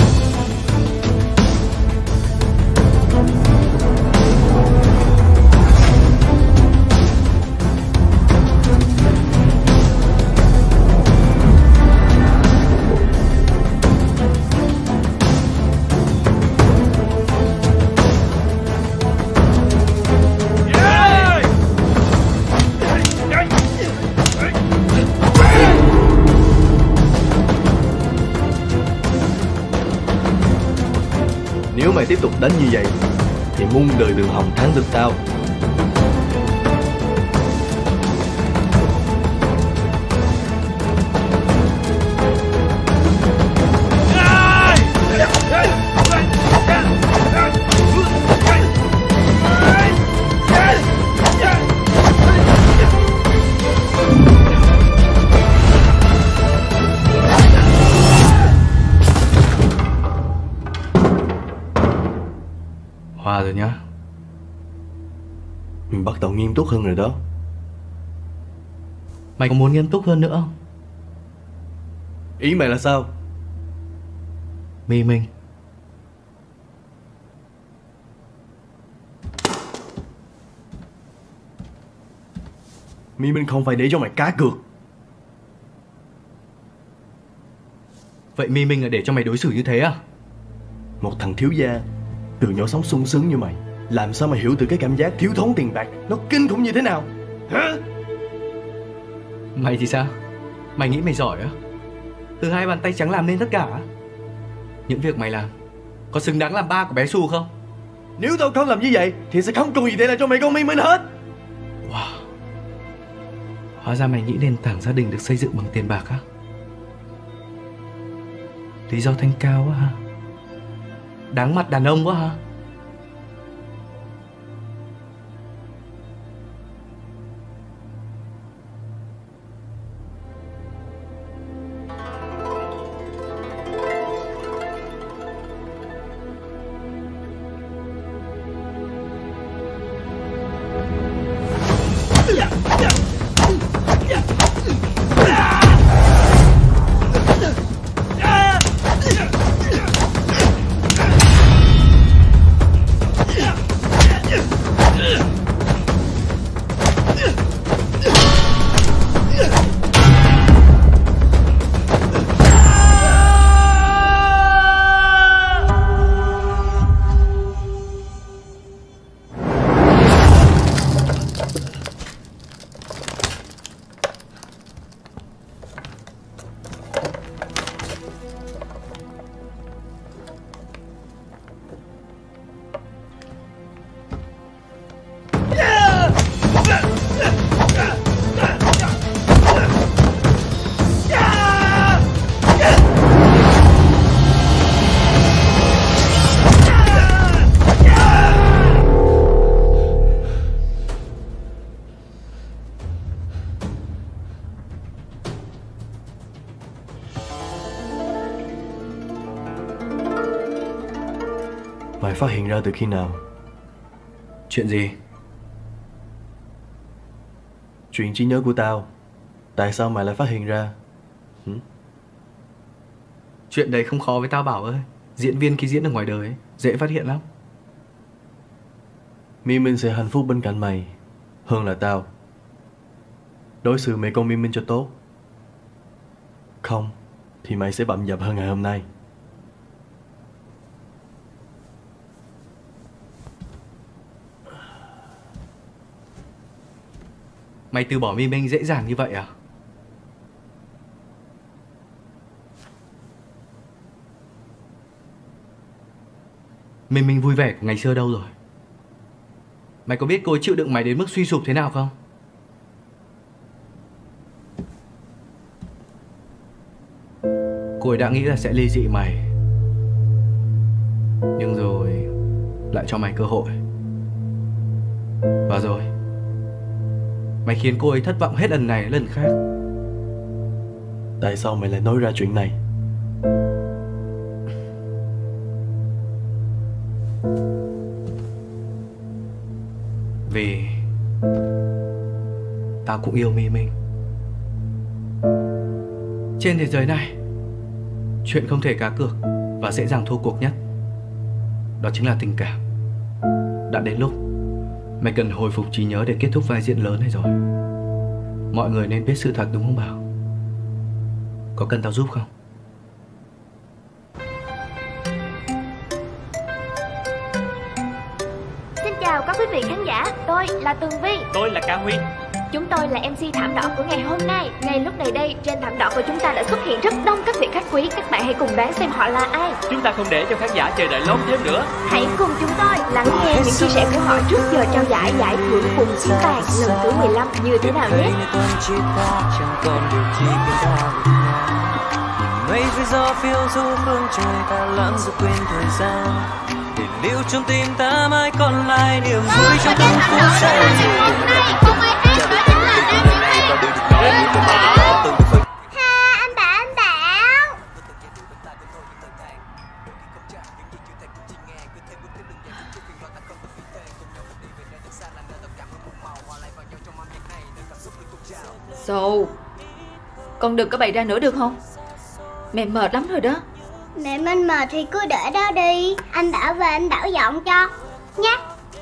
Nếu mày tiếp tục đánh như vậy thì muôn đời đường hòng thắng được tao. Hòa rồi nhá. Mình bắt đầu nghiêm túc hơn rồi đó. Mày có muốn nghiêm túc hơn nữa không? Ý mày là sao? Mi Minh. Mi Minh không phải để cho mày cá cược. Vậy Mi Minh là để cho mày đối xử như thế à? Một thằng thiếu gia từ nhỏ sống sung sướng như mày, làm sao mà hiểu được cái cảm giác thiếu thốn tiền bạc nó kinh khủng như thế nào hả? Mày thì sao? Mày nghĩ mày giỏi á? Từ hai bàn tay trắng làm nên tất cả. Những việc mày làm có xứng đáng làm ba của bé Su không? Nếu tao không làm như vậy thì sẽ không còn gì để lại cho mày con Mi Minh hết. Wow. Hóa ra mày nghĩ nền tảng gia đình được xây dựng bằng tiền bạc á? Lý do thanh cao quá ha? Đáng mặt đàn ông quá ha? Mày phát hiện ra từ khi nào? Chuyện gì? Chuyện trí nhớ của tao. Tại sao mày lại phát hiện ra? Chuyện đấy không khó với tao Bảo ơi. Diễn viên khi diễn ở ngoài đời ấy, dễ phát hiện lắm. Mi Minh sẽ hạnh phúc bên cạnh mày hơn là tao. Đối xử mẹ con Mi Minh cho tốt. Không thì mày sẽ bậm dập hơn ngày hôm nay. Mày từ bỏ Mi Minh dễ dàng như vậy à? Mi Minh vui vẻ của ngày xưa đâu rồi? Mày có biết cô ấy chịu đựng mày đến mức suy sụp thế nào không? Cô ấy đã nghĩ là sẽ ly dị mày, nhưng rồi lại cho mày cơ hội. Và rồi mày khiến cô ấy thất vọng hết lần này đến lần khác. Tại sao mày lại nói ra chuyện này? Bảo cũng yêu My Minh. Trên thế giới này, chuyện không thể cá cược và dễ dàng thua cuộc nhất, đó chính là tình cảm. Đã đến lúc mày cần hồi phục trí nhớ để kết thúc vai diễn lớn này rồi. Mọi người nên biết sự thật, đúng không Bảo? Có cần tao giúp không? Xin chào các quý vị khán giả, tôi là Tường Vi. Tôi là Ca Huy. Chúng tôi là MC thảm đỏ của ngày hôm nay. Ngay lúc này đây, trên thảm đỏ của chúng ta đã xuất hiện rất đông các vị khách quý. Các bạn hãy cùng đoán xem họ là ai. Chúng ta không để cho khán giả chờ đợi lâu thêm nữa. Hãy cùng chúng tôi lắng nghe những chia sẻ của họ trước giờ trao giải thưởng cùng Xin Vàng lần thứ 15 như thế nào nhé. Mây với gió phiêu du phương trời, ta lãng rồi quên thời gian, để lưu trong tim ta mãi còn lại niềm vui trong từng phút giây. Anh Bảo. Sô, con đừng có bày ra nữa được không? Mẹ mệt lắm rồi đó. Mẹ Minh mệt thì cứ để đó đi. Anh Bảo về anh đảo giọng cho nhé.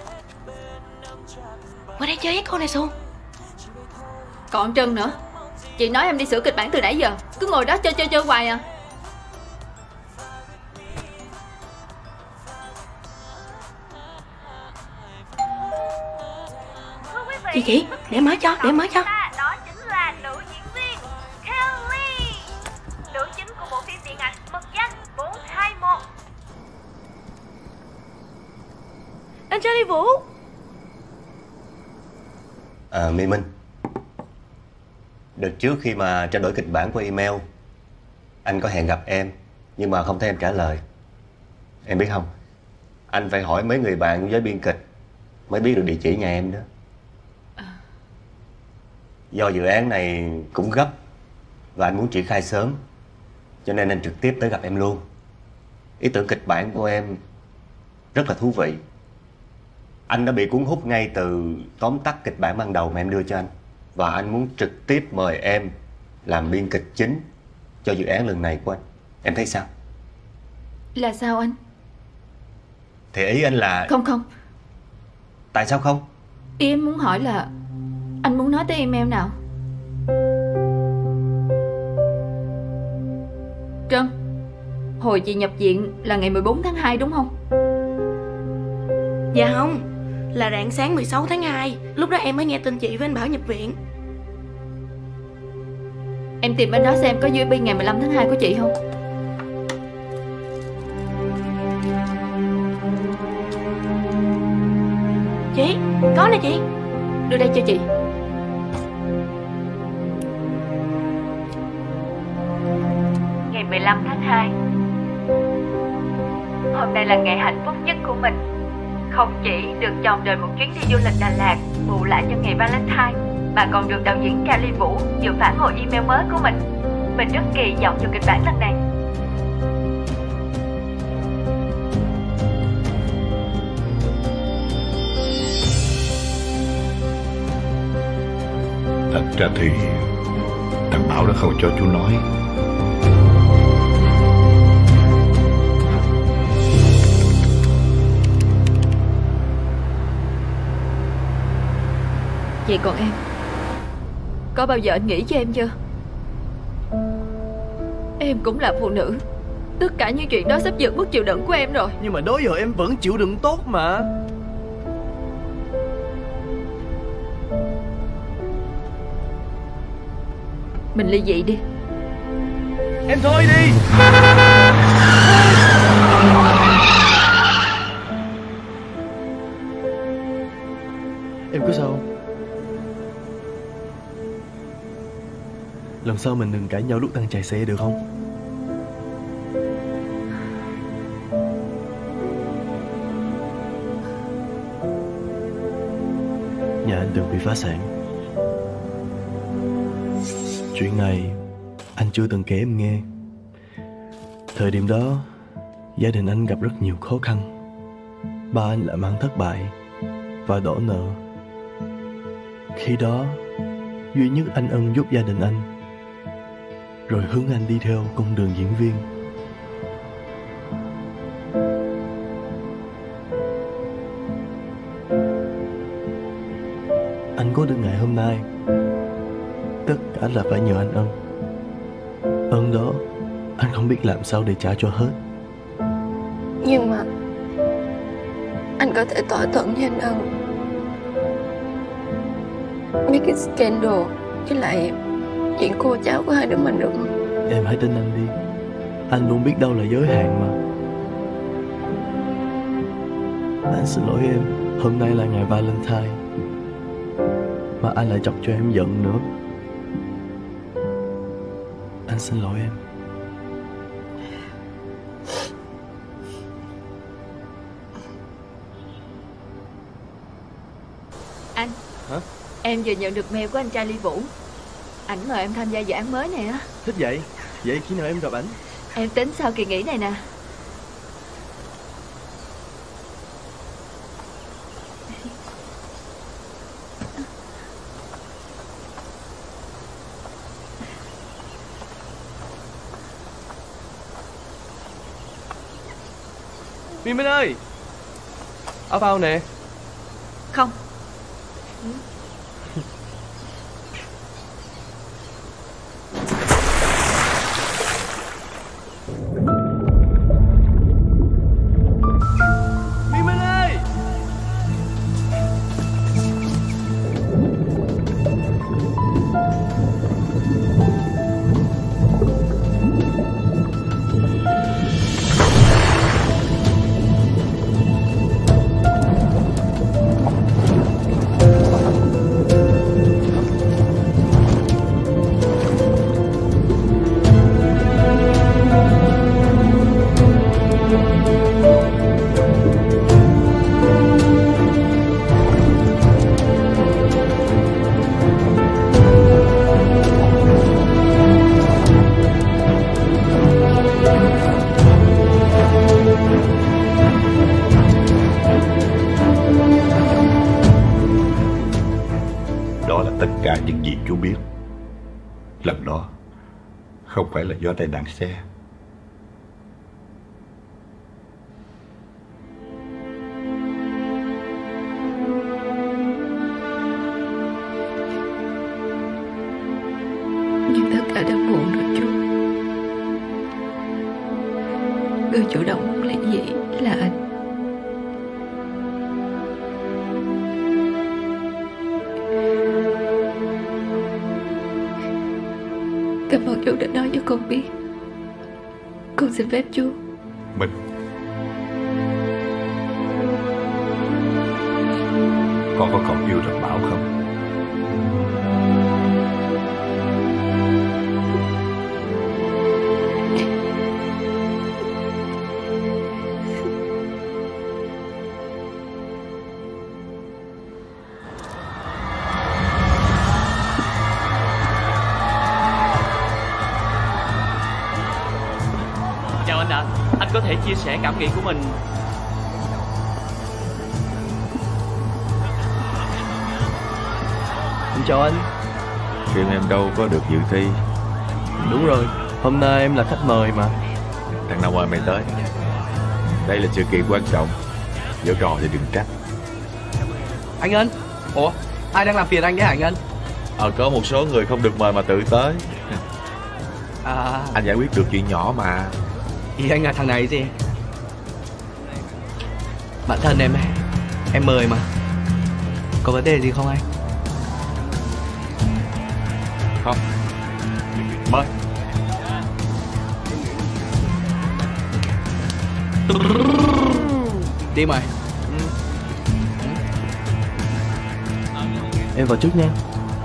Qua đây chơi với cô này Xu. Còn Trân nữa. Chị nói em đi sửa kịch bản từ nãy giờ, cứ ngồi đó chơi hoài à. Chị, để mở cho. Đó chính là nữ diễn viên Kelly, nữ chính của bộ phim điện ảnh Mật Danh 421. Anh Charlie Vũ. My Minh, đợt trước khi mà trao đổi kịch bản qua email, anh có hẹn gặp em nhưng mà không thấy em trả lời. Em biết không, anh phải hỏi mấy người bạn với biên kịch mới biết được địa chỉ nhà em đó. Do dự án này cũng gấp và anh muốn triển khai sớm, cho nên anh trực tiếp tới gặp em luôn. Ý tưởng kịch bản của em rất là thú vị. Anh đã bị cuốn hút ngay từ tóm tắt kịch bản ban đầu mà em đưa cho anh. Và anh muốn trực tiếp mời em làm biên kịch chính cho dự án lần này của anh. Em thấy sao? Là sao anh? Thì ý anh là... Không. Tại sao không? Ý em muốn hỏi là anh muốn nói tới email nào? Trân, hồi chị nhập viện là ngày 14 tháng 2 đúng không? Dạ không, là rạng sáng 16 tháng 2. Lúc đó em mới nghe tin chị với anh Bảo nhập viện. Em tìm bên đó xem có USB ngày 15 tháng 2 của chị không? Chị, có nè chị. Đưa đây cho chị. Ngày 15 tháng 2. Hôm nay là ngày hạnh phúc nhất của mình. Không chỉ được chọn đời một chuyến đi du lịch Đà Lạt bù lại cho ngày Valentine, mà còn được đạo diễn Kelly Vũ dự phản hồi email mới của mình. Mình rất kỳ vọng cho kịch bản lần này. Thật ra thì thằng Bảo đã không cho chú nói. Vậy còn em, có bao giờ anh nghĩ cho em chưa? Em cũng là phụ nữ. Tất cả những chuyện đó sắp vượt mức chịu đựng của em rồi. Nhưng mà đó giờ em vẫn chịu đựng tốt mà. Mình ly dị đi. Em thôi đi. Em có sao không? Lần sau mình đừng cãi nhau lúc đang chạy xe được không? Nhà anh từng bị phá sản. Chuyện này anh chưa từng kể em nghe. Thời điểm đó gia đình anh gặp rất nhiều khó khăn. Ba anh làm ăn thất bại và đổ nợ. Khi đó duy nhất anh Ân giúp gia đình anh, rồi hướng anh đi theo con đường diễn viên. Anh có được ngày hôm nay, tất cả là phải nhờ anh Ân. Ân đó anh không biết làm sao để trả cho hết. Nhưng mà anh có thể thỏa thuận với anh Ân mấy cái scandal với lại chuyện cô cháu của hai đứa mình được không? Em hãy tin anh đi, anh luôn biết đâu là giới hạn mà. Anh xin lỗi em, hôm nay là ngày Valentine mà anh lại chọc cho em giận nữa. Anh xin lỗi em. Anh. Hả? Em vừa nhận được mail của anh Charlie Vũ. Ảnh mời em tham gia dự án mới này á. Thích vậy? Vậy khi nào em gặp ảnh? Em tính sau kỳ nghỉ này nè. Minh Minh ơi, áo phao nè. Không. Minh Minh ơi. Đó là tất cả những gì chú biết. Lần đó không phải là do tai nạn xe. Nhưng tất cả đã muộn rồi chú. Người chủ động muốn ly dị là anh. Cảm ơn chú đã nói cho con biết. Con xin phép chú. Mình con có còn yêu thằng Bảo không? Chào anh ạ, anh có thể chia sẻ cảm nghĩ của mình. Em chào anh. Phim em đâu có được dự thi. Đúng rồi, hôm nay em là khách mời mà. Thằng nào mời mày tới? Đây là sự kiện quan trọng, giở trò thì đừng trách. Anh Ân. Ủa, ai đang làm phiền anh đấy hả anh Ân? Có một số người không được mời mà tự tới. Anh giải quyết được chuyện nhỏ mà. Ý anh là thằng này gì? Bạn thân em này, em mời mà. Có vấn đề gì không anh? Không. Mời. Đi mày. Em vào trước nha.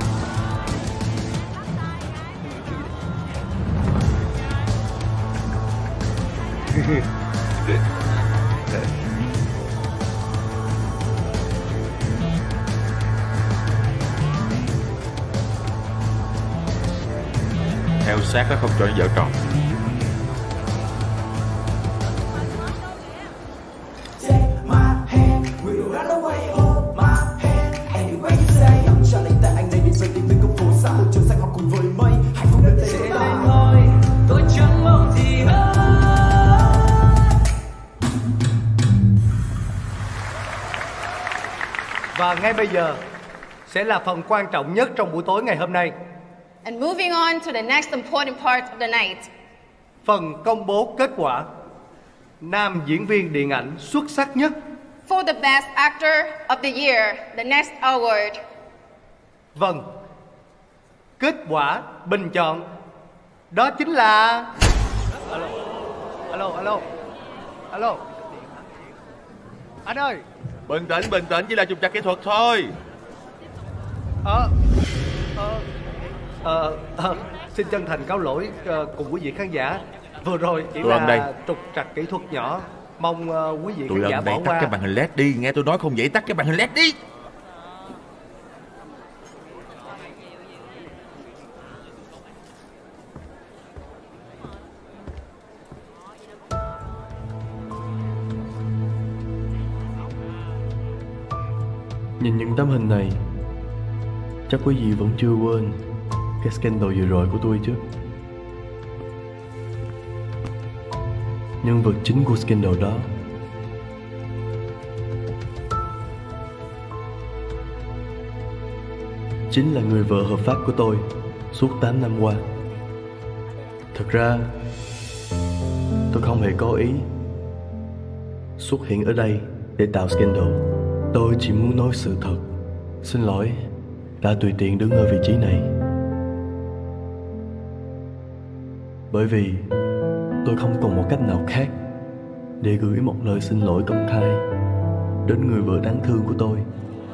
Theo sát nó không cho nó giở trò. Và ngay bây giờ sẽ là phần quan trọng nhất trong buổi tối ngày hôm nay. And moving on to the next important part of the night. Phần công bố kết quả nam diễn viên điện ảnh xuất sắc nhất. For the best actor of the year, the next award. Vâng, kết quả bình chọn đó chính là... Alo. Anh ơi. Bình tĩnh, chỉ là trục trặc kỹ thuật thôi. Xin chân thành cáo lỗi cùng quý vị khán giả. Vừa rồi chỉ là trục trặc kỹ thuật nhỏ. Mong quý vị khán giả bỏ qua. Tắt cái màn hình LED đi, nghe tôi nói không vậy, tắt cái màn hình LED đi. Nhìn những tấm hình này, chắc quý vị vẫn chưa quên cái scandal vừa rồi của tôi chứ. Nhân vật chính của scandal đó chính là người vợ hợp pháp của tôi suốt 8 năm qua. Thực ra tôi không hề có ý xuất hiện ở đây để tạo scandal. Tôi chỉ muốn nói sự thật. Xin lỗi đã tùy tiện đứng ở vị trí này. Bởi vì tôi không còn một cách nào khác để gửi một lời xin lỗi công khai đến người vợ đáng thương của tôi.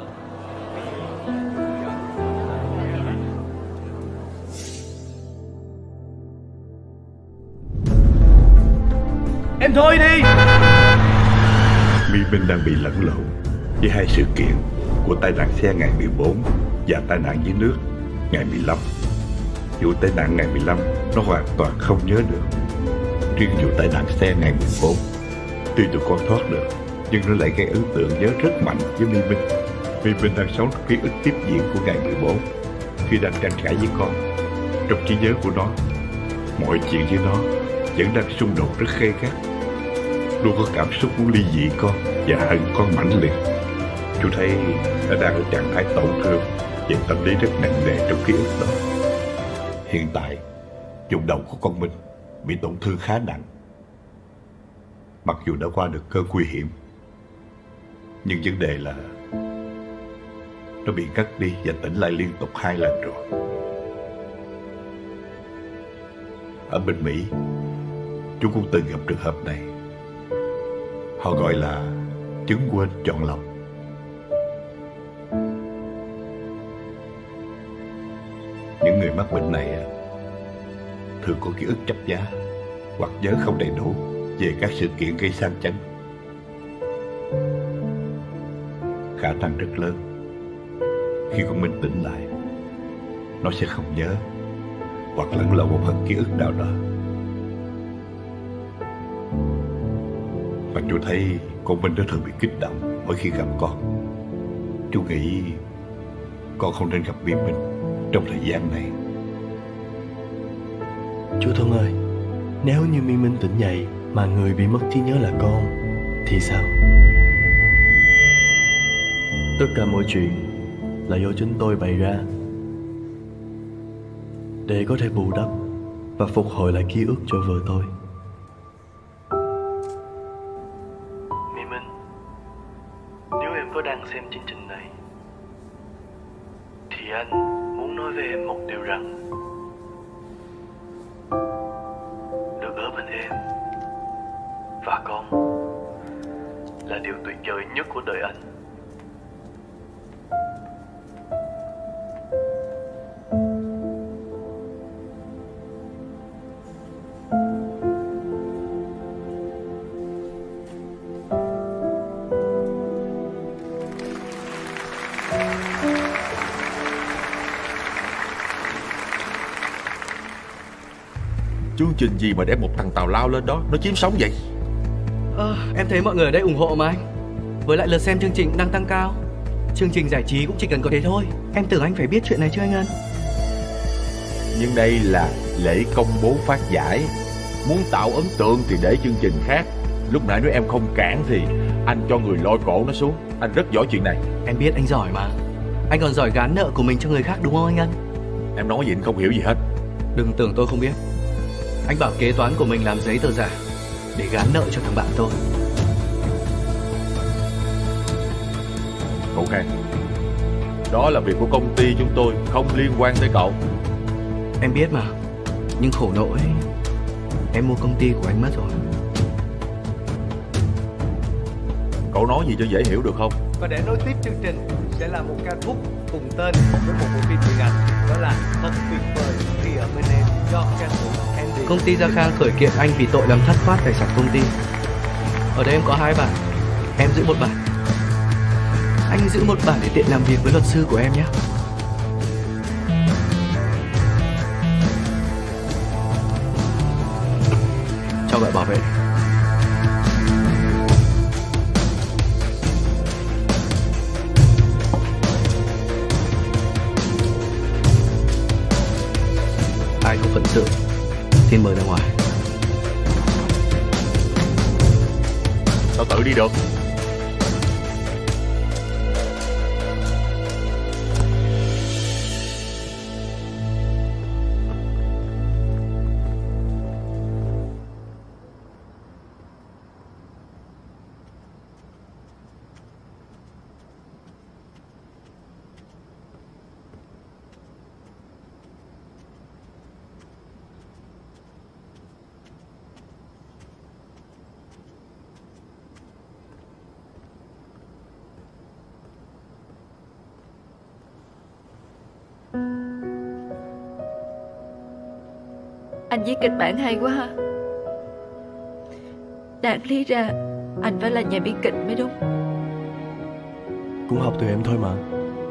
Em thôi đi. Mi Minh đang bị lẫn lộn với hai sự kiện của tai nạn xe ngày 14 và tai nạn dưới nước ngày 15. Vụ tai nạn ngày 15 nó hoàn toàn không nhớ được. Riêng vụ tai nạn xe ngày 14, tuy tụi con thoát được, nhưng nó lại gây ấn tượng nhớ rất mạnh với Mi Minh. Mi Minh đang sống ký ức tiếp diễn của ngày 14 khi đang tranh cãi với con. Trong trí nhớ của nó, mọi chuyện với nó vẫn đang xung đột rất gay gắt. Luôn có cảm xúc muốn ly dị con và hận con mãnh liệt. Chú thấy nó đang ở trạng thái tổn thương và tâm lý rất nặng nề trong ký ức đó. Hiện tại, vùng đầu của con Minh bị tổn thương khá nặng. Mặc dù đã qua được cơn nguy hiểm, nhưng vấn đề là nó bị cắt đi và tỉnh lại liên tục 2 lần rồi. Ở bên Mỹ, chú cũng từng gặp trường hợp này. Họ gọi là chứng quên chọn lọc. Những người mắc bệnh này thường có ký ức chấp giá hoặc nhớ không đầy đủ về các sự kiện gây sang chấn. Khả năng rất lớn khi con Minh tỉnh lại, nó sẽ không nhớ hoặc lẫn lộn một phần ký ức nào đó. Và chú thấy con Minh nó thường bị kích động mỗi khi gặp con. Chú nghĩ con không nên gặp Mi Minh trong thời gian này. Chú Thuận ơi, nếu như Mi Minh tỉnh dậy mà người bị mất trí nhớ là con thì sao? Tất cả mọi chuyện là do chính tôi bày ra để có thể bù đắp và phục hồi lại ký ức cho vợ tôi. Mi Minh, nếu em có đang xem chương trình này thì anh muốn nói với em một điều rằng được ở bên em và con là điều tuyệt vời nhất của đời anh. Chương trình gì mà để một thằng tào lao lên đó, nó chiếm sống vậy? Em thấy mọi người ở đây ủng hộ mà anh. Với lại lượt xem chương trình đang tăng cao. Chương trình giải trí cũng chỉ cần có thế thôi. Em tưởng anh phải biết chuyện này chứ anh Ân. Nhưng đây là lễ công bố phát giải. Muốn tạo ấn tượng thì để chương trình khác. Lúc nãy nếu em không cản thì Anh cho người lôi cổ nó xuống. Anh rất giỏi chuyện này. Em biết anh giỏi mà. Anh còn giỏi gán nợ của mình cho người khác đúng không anh Ân? Em nói gì anh không hiểu gì hết. Đừng tưởng tôi không biết. Anh bảo kế toán của mình làm giấy tờ giả để gán nợ cho thằng bạn tôi. Cậu Khang, đó là việc của công ty chúng tôi, không liên quan tới cậu. Em biết mà. Nhưng khổ nỗi em mua công ty của anh mất rồi. Cậu nói gì cho dễ hiểu được không? Và để nối tiếp chương trình sẽ là một ca khúc cùng tên với một bộ phim điện ảnh, đó là Thật Tuyệt Vời Khi Ở Bên Em do ca sĩ Andy. Công ty Gia Khang khởi kiện anh vì tội làm thất thoát tài sản công ty. Ở đây em có 2 bản, em giữ 1 bản. Anh giữ 1 bản để tiện làm việc với luật sư của em nhé. Cho gọi bảo vệ. Ai có phận sự xin mời ra ngoài. Tao tự đi được. Anh viết kịch bản hay quá ha. Đáng lý ra anh phải là nhà biên kịch mới đúng. Cũng học từ em thôi mà.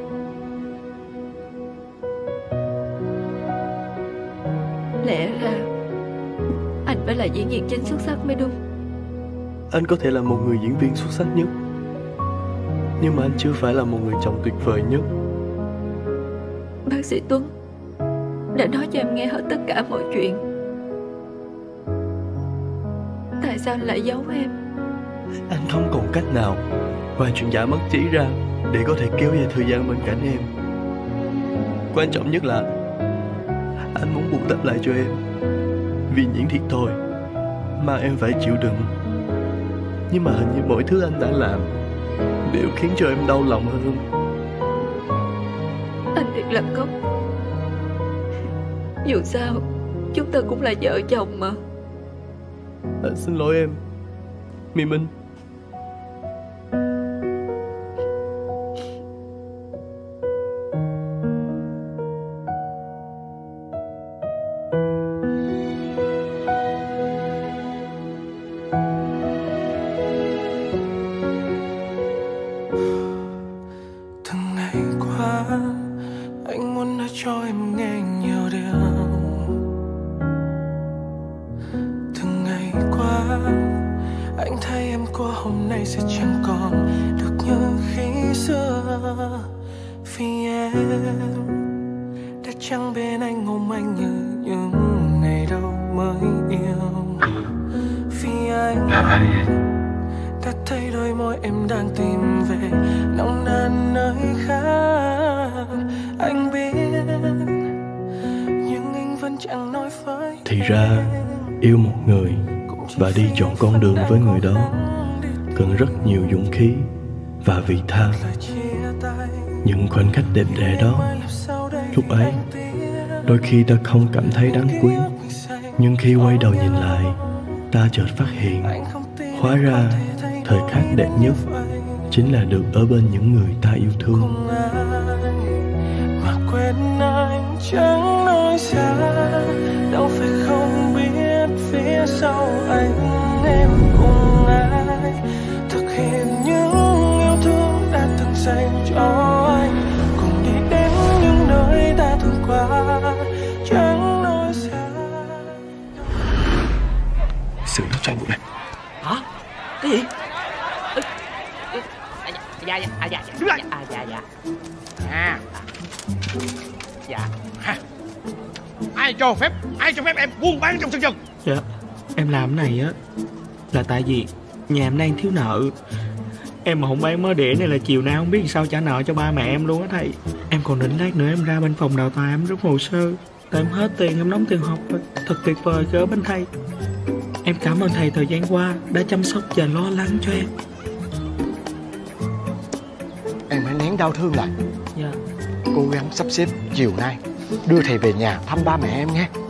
Lẽ ra anh phải là diễn viên chính xuất sắc mới đúng. Anh có thể là một người diễn viên xuất sắc nhất, nhưng mà anh chưa phải là một người chồng tuyệt vời nhất. Bác sĩ Tuấn đã nói cho em nghe hết tất cả mọi chuyện. Tại sao anh lại giấu em? Anh không còn cách nào ngoài chuyện giả mất trí ra để có thể kéo dài thời gian bên cạnh em. Quan trọng nhất là anh muốn bù đắp lại cho em vì những thiệt thòi mà em phải chịu đựng. Nhưng mà hình như mọi thứ anh đã làm đều khiến cho em đau lòng hơn. Anh thiệt là ngốc. Dù sao chúng ta cũng là vợ chồng mà. Anh xin lỗi em, Mi Minh. Từng ngày qua anh muốn nói cho em nghe nhiều điều. Từng ngày qua anh thấy em của hôm nay sẽ chẳng còn được như khi xưa. Vì em đã chẳng bên anh ôm anh như những ngày đầu mới yêu. Vì anh đã thấy đôi môi em đang tìm về nồng nàn nơi khác. Anh biết nhưng anh vẫn chẳng nói với. Thì ra yêu một người và đi chọn con đường với người đó cần rất nhiều dũng khí và vị tha. Những khoảnh khắc đẹp đẽ đó, lúc ấy đôi khi ta không cảm thấy đáng quý, nhưng khi quay đầu nhìn lại, ta chợt phát hiện hóa ra thời khắc đẹp nhất chính là được ở bên những người ta yêu thương. Mà quên anh chẳng nói xa, đâu phải không biết phía sau anh em cùng ai thực hiện những yêu thương đã từng dành cho anh, cùng đi đến những nơi ta thường qua, chẳng nói xa. Xử nó cho anh vụ này. Hả? Cái gì? Dạ. Ai cho phép em buôn bán trong sân rừng? Dạ, em làm cái này á là tại vì nhà em đang thiếu nợ, Em mà không bán mớ đĩa này là chiều nay không biết sao trả nợ cho ba mẹ em luôn á thầy. Em còn định lát nữa em ra bên phòng đào tạo em rút hồ sơ. Tại em hết tiền em đóng tiền học rồi. Thật tuyệt vời cơ bên thầy. Em cảm ơn thầy thời gian qua đã chăm sóc và lo lắng cho em. Em hãy nén đau thương lại. Dạ. Cố gắng sắp xếp chiều nay đưa thầy về nhà thăm ba mẹ em nhé.